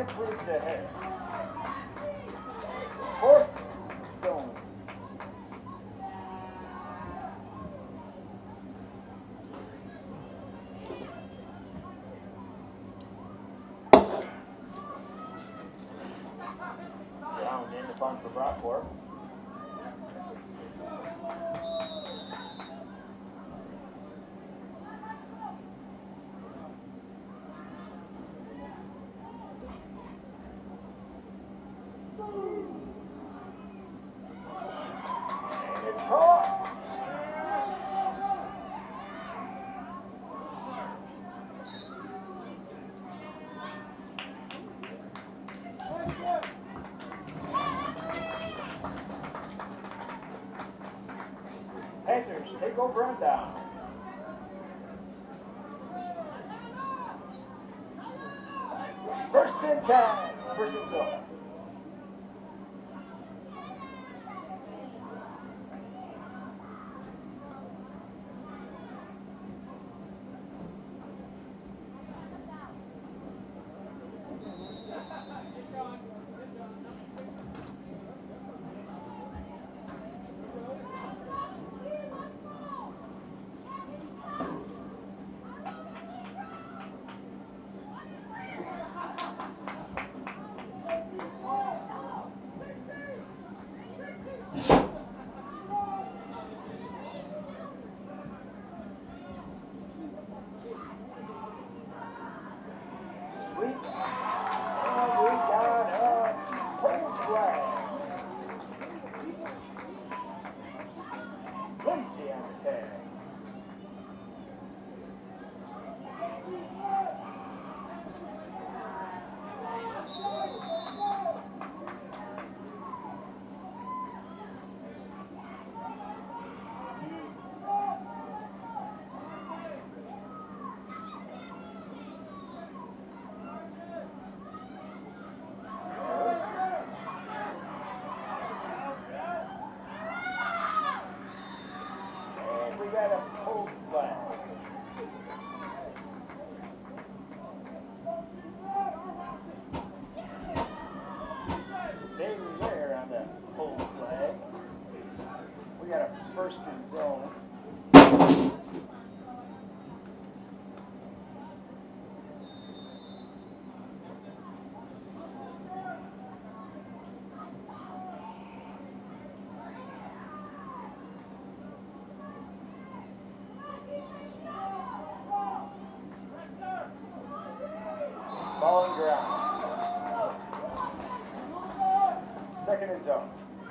six leads ahead. Fourth zone. Brown in the fun for Brockport. It's caught. Panthers take over and down. First and ten, first and zone. First and zone. Ball and ground. Second and zone.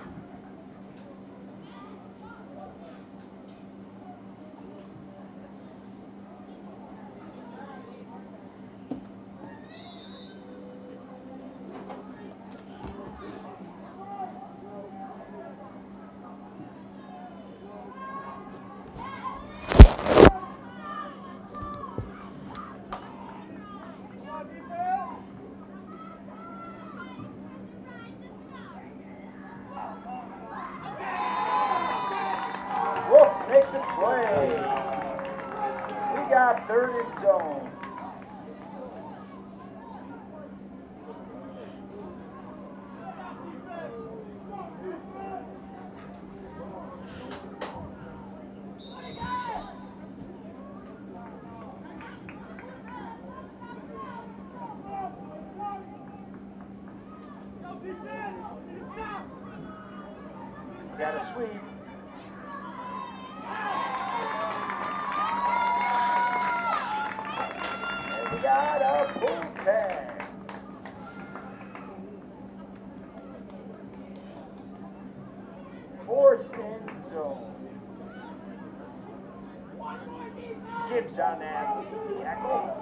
Wolf makes a play. We got third and zone. Got a sweep. And we got a pull tag. Fourth end zone. Gibbs on that tackle.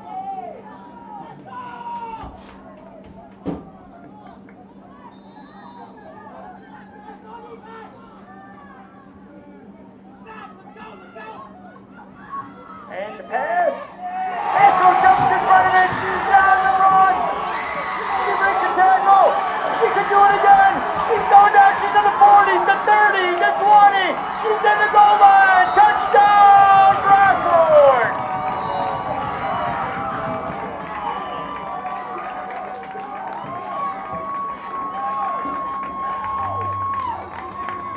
And the pass. Astro jumps in front of it. He's down the run. He breaks the tackle. He can do it again. He's going down. She's in the forty, the thirty, the twenty. He's in the goal line. Touchdown, Brockport.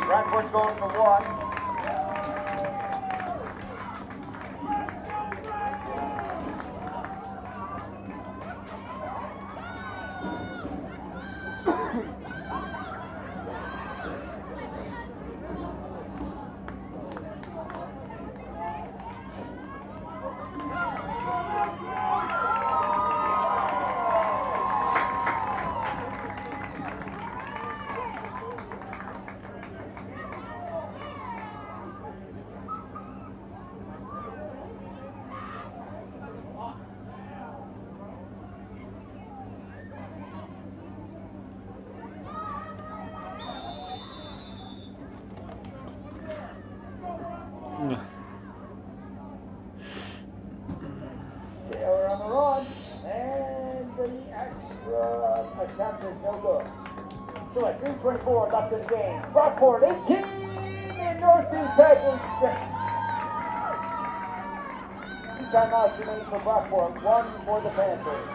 Rockport's going for one. Taylor on the run, and the extra attempt is no good. So at three twenty-four left in the game. Rockport eighteen and Northeast Packers six. Two timeouts remaining for Rockport, one for the Panthers.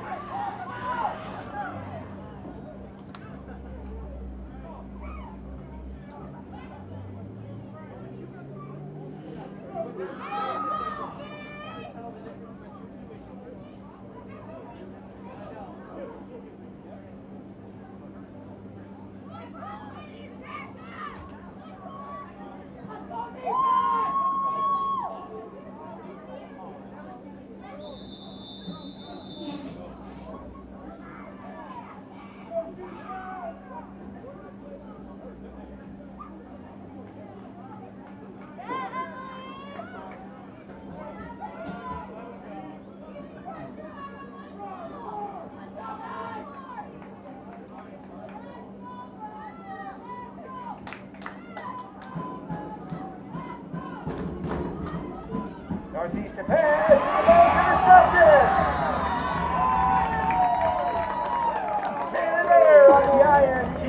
Northeast to pass, intercepted! Taylor there on the I N T.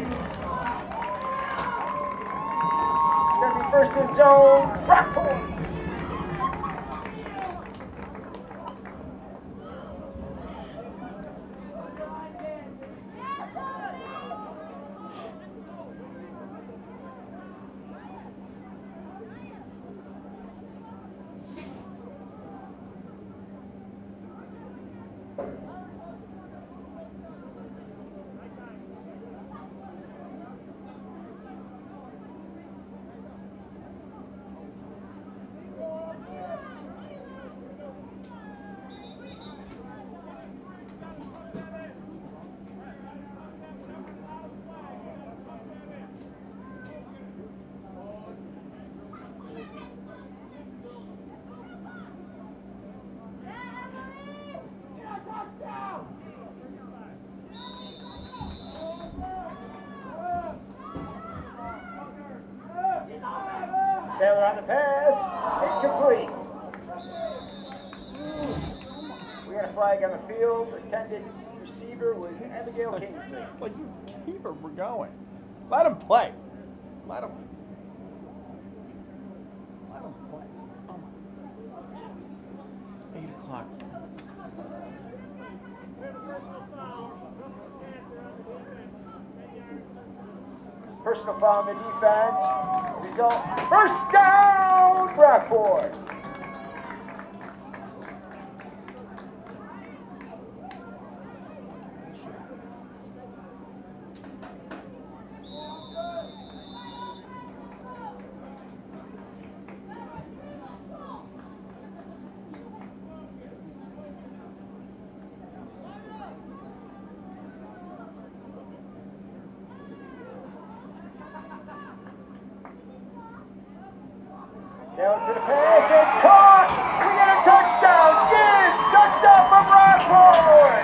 Gonna be first in zone, Rockport. Taylor on the pass, incomplete. We got a flag on the field. Intended receiver was Abigail Kingsley. Like, just keep her going. Let him play. Let him. Let him play. Oh my. It's eight o'clock. Personal foul in the defense. Result, first down, Rockport. Down to the pass, it's caught! We got a touchdown! Yes! Touchdown from Rockport!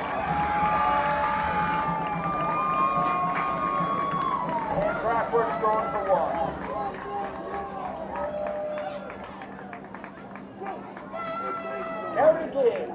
And Rockport's going for one. Down again.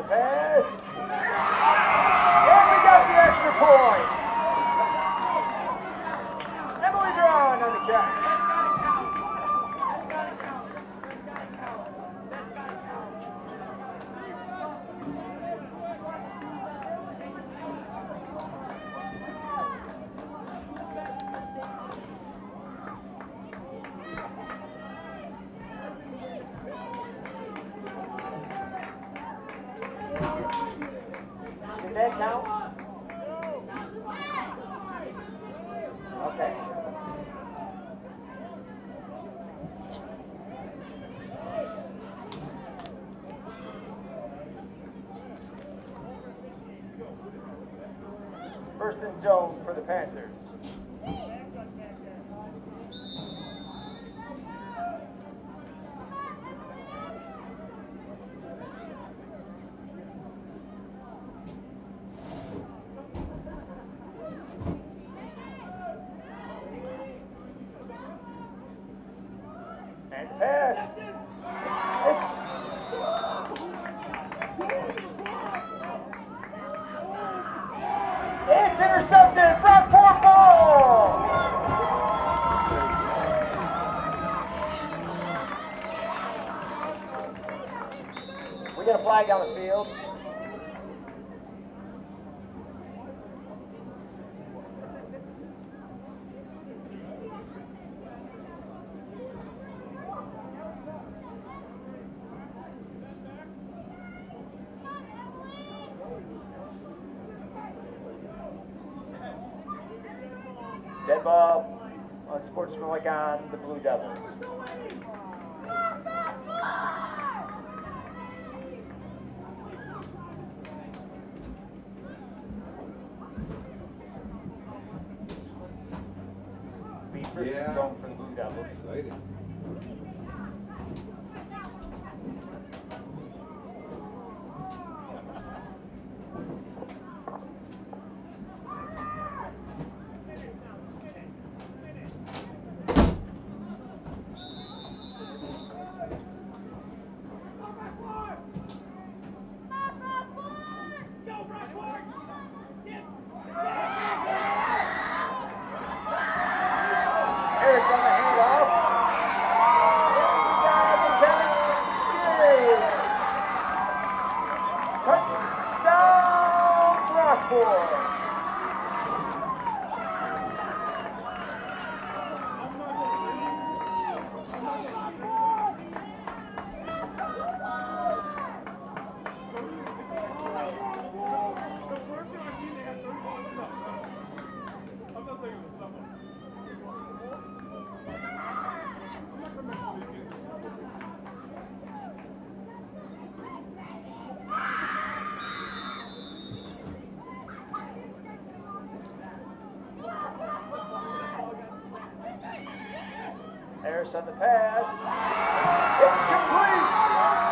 the pass. And we got the extra point. Emily Drawn on the catch. Did that count? Okay. First and zone for the Panthers. And the pass. It's intercepted. Brockport ball. We got a flag on the field. Dead ball, unsportsmanlike on the Blue Devils. Be first Yeah. and zone for the Blue Devils. Exciting. Harris on the handoff. Touchdown, Brockport. Harris on the pass. It's complete.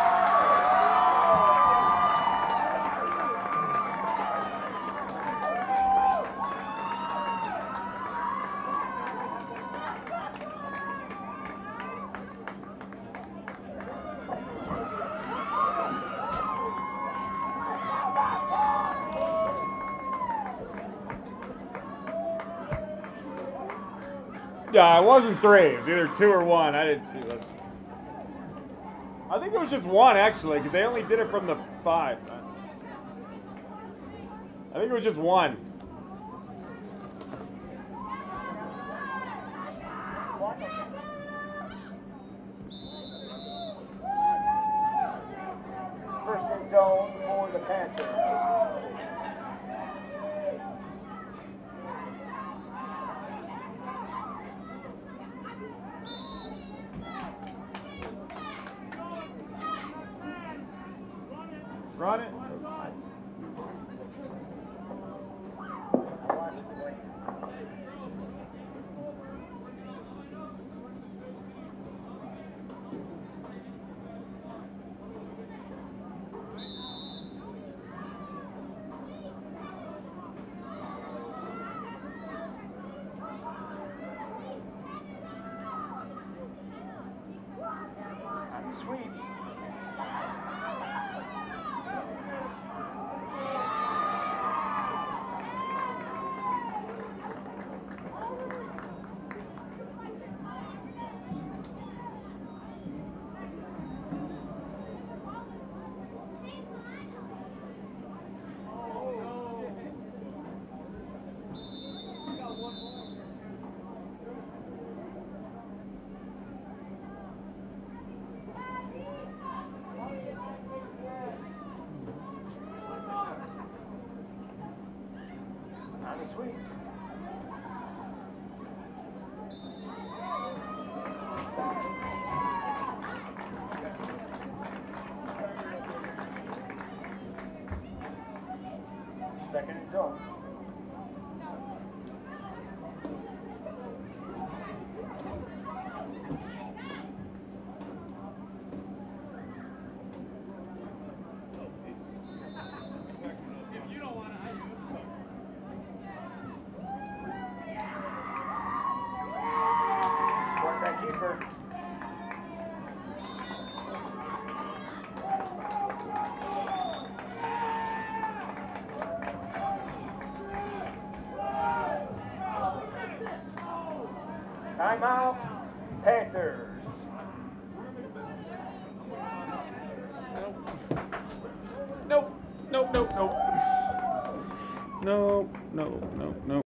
Yeah, it wasn't three. It was either two or one. I didn't see that. I think it was just one, actually, because they only did it from the five. I think it was just one. First and zone for the Panthers. Run it. Sweet. please. Second and zone. Quarterback keeper. Timeout, Panthers. Nope. Nope, nope, nope. Nope, nope, nope, nope.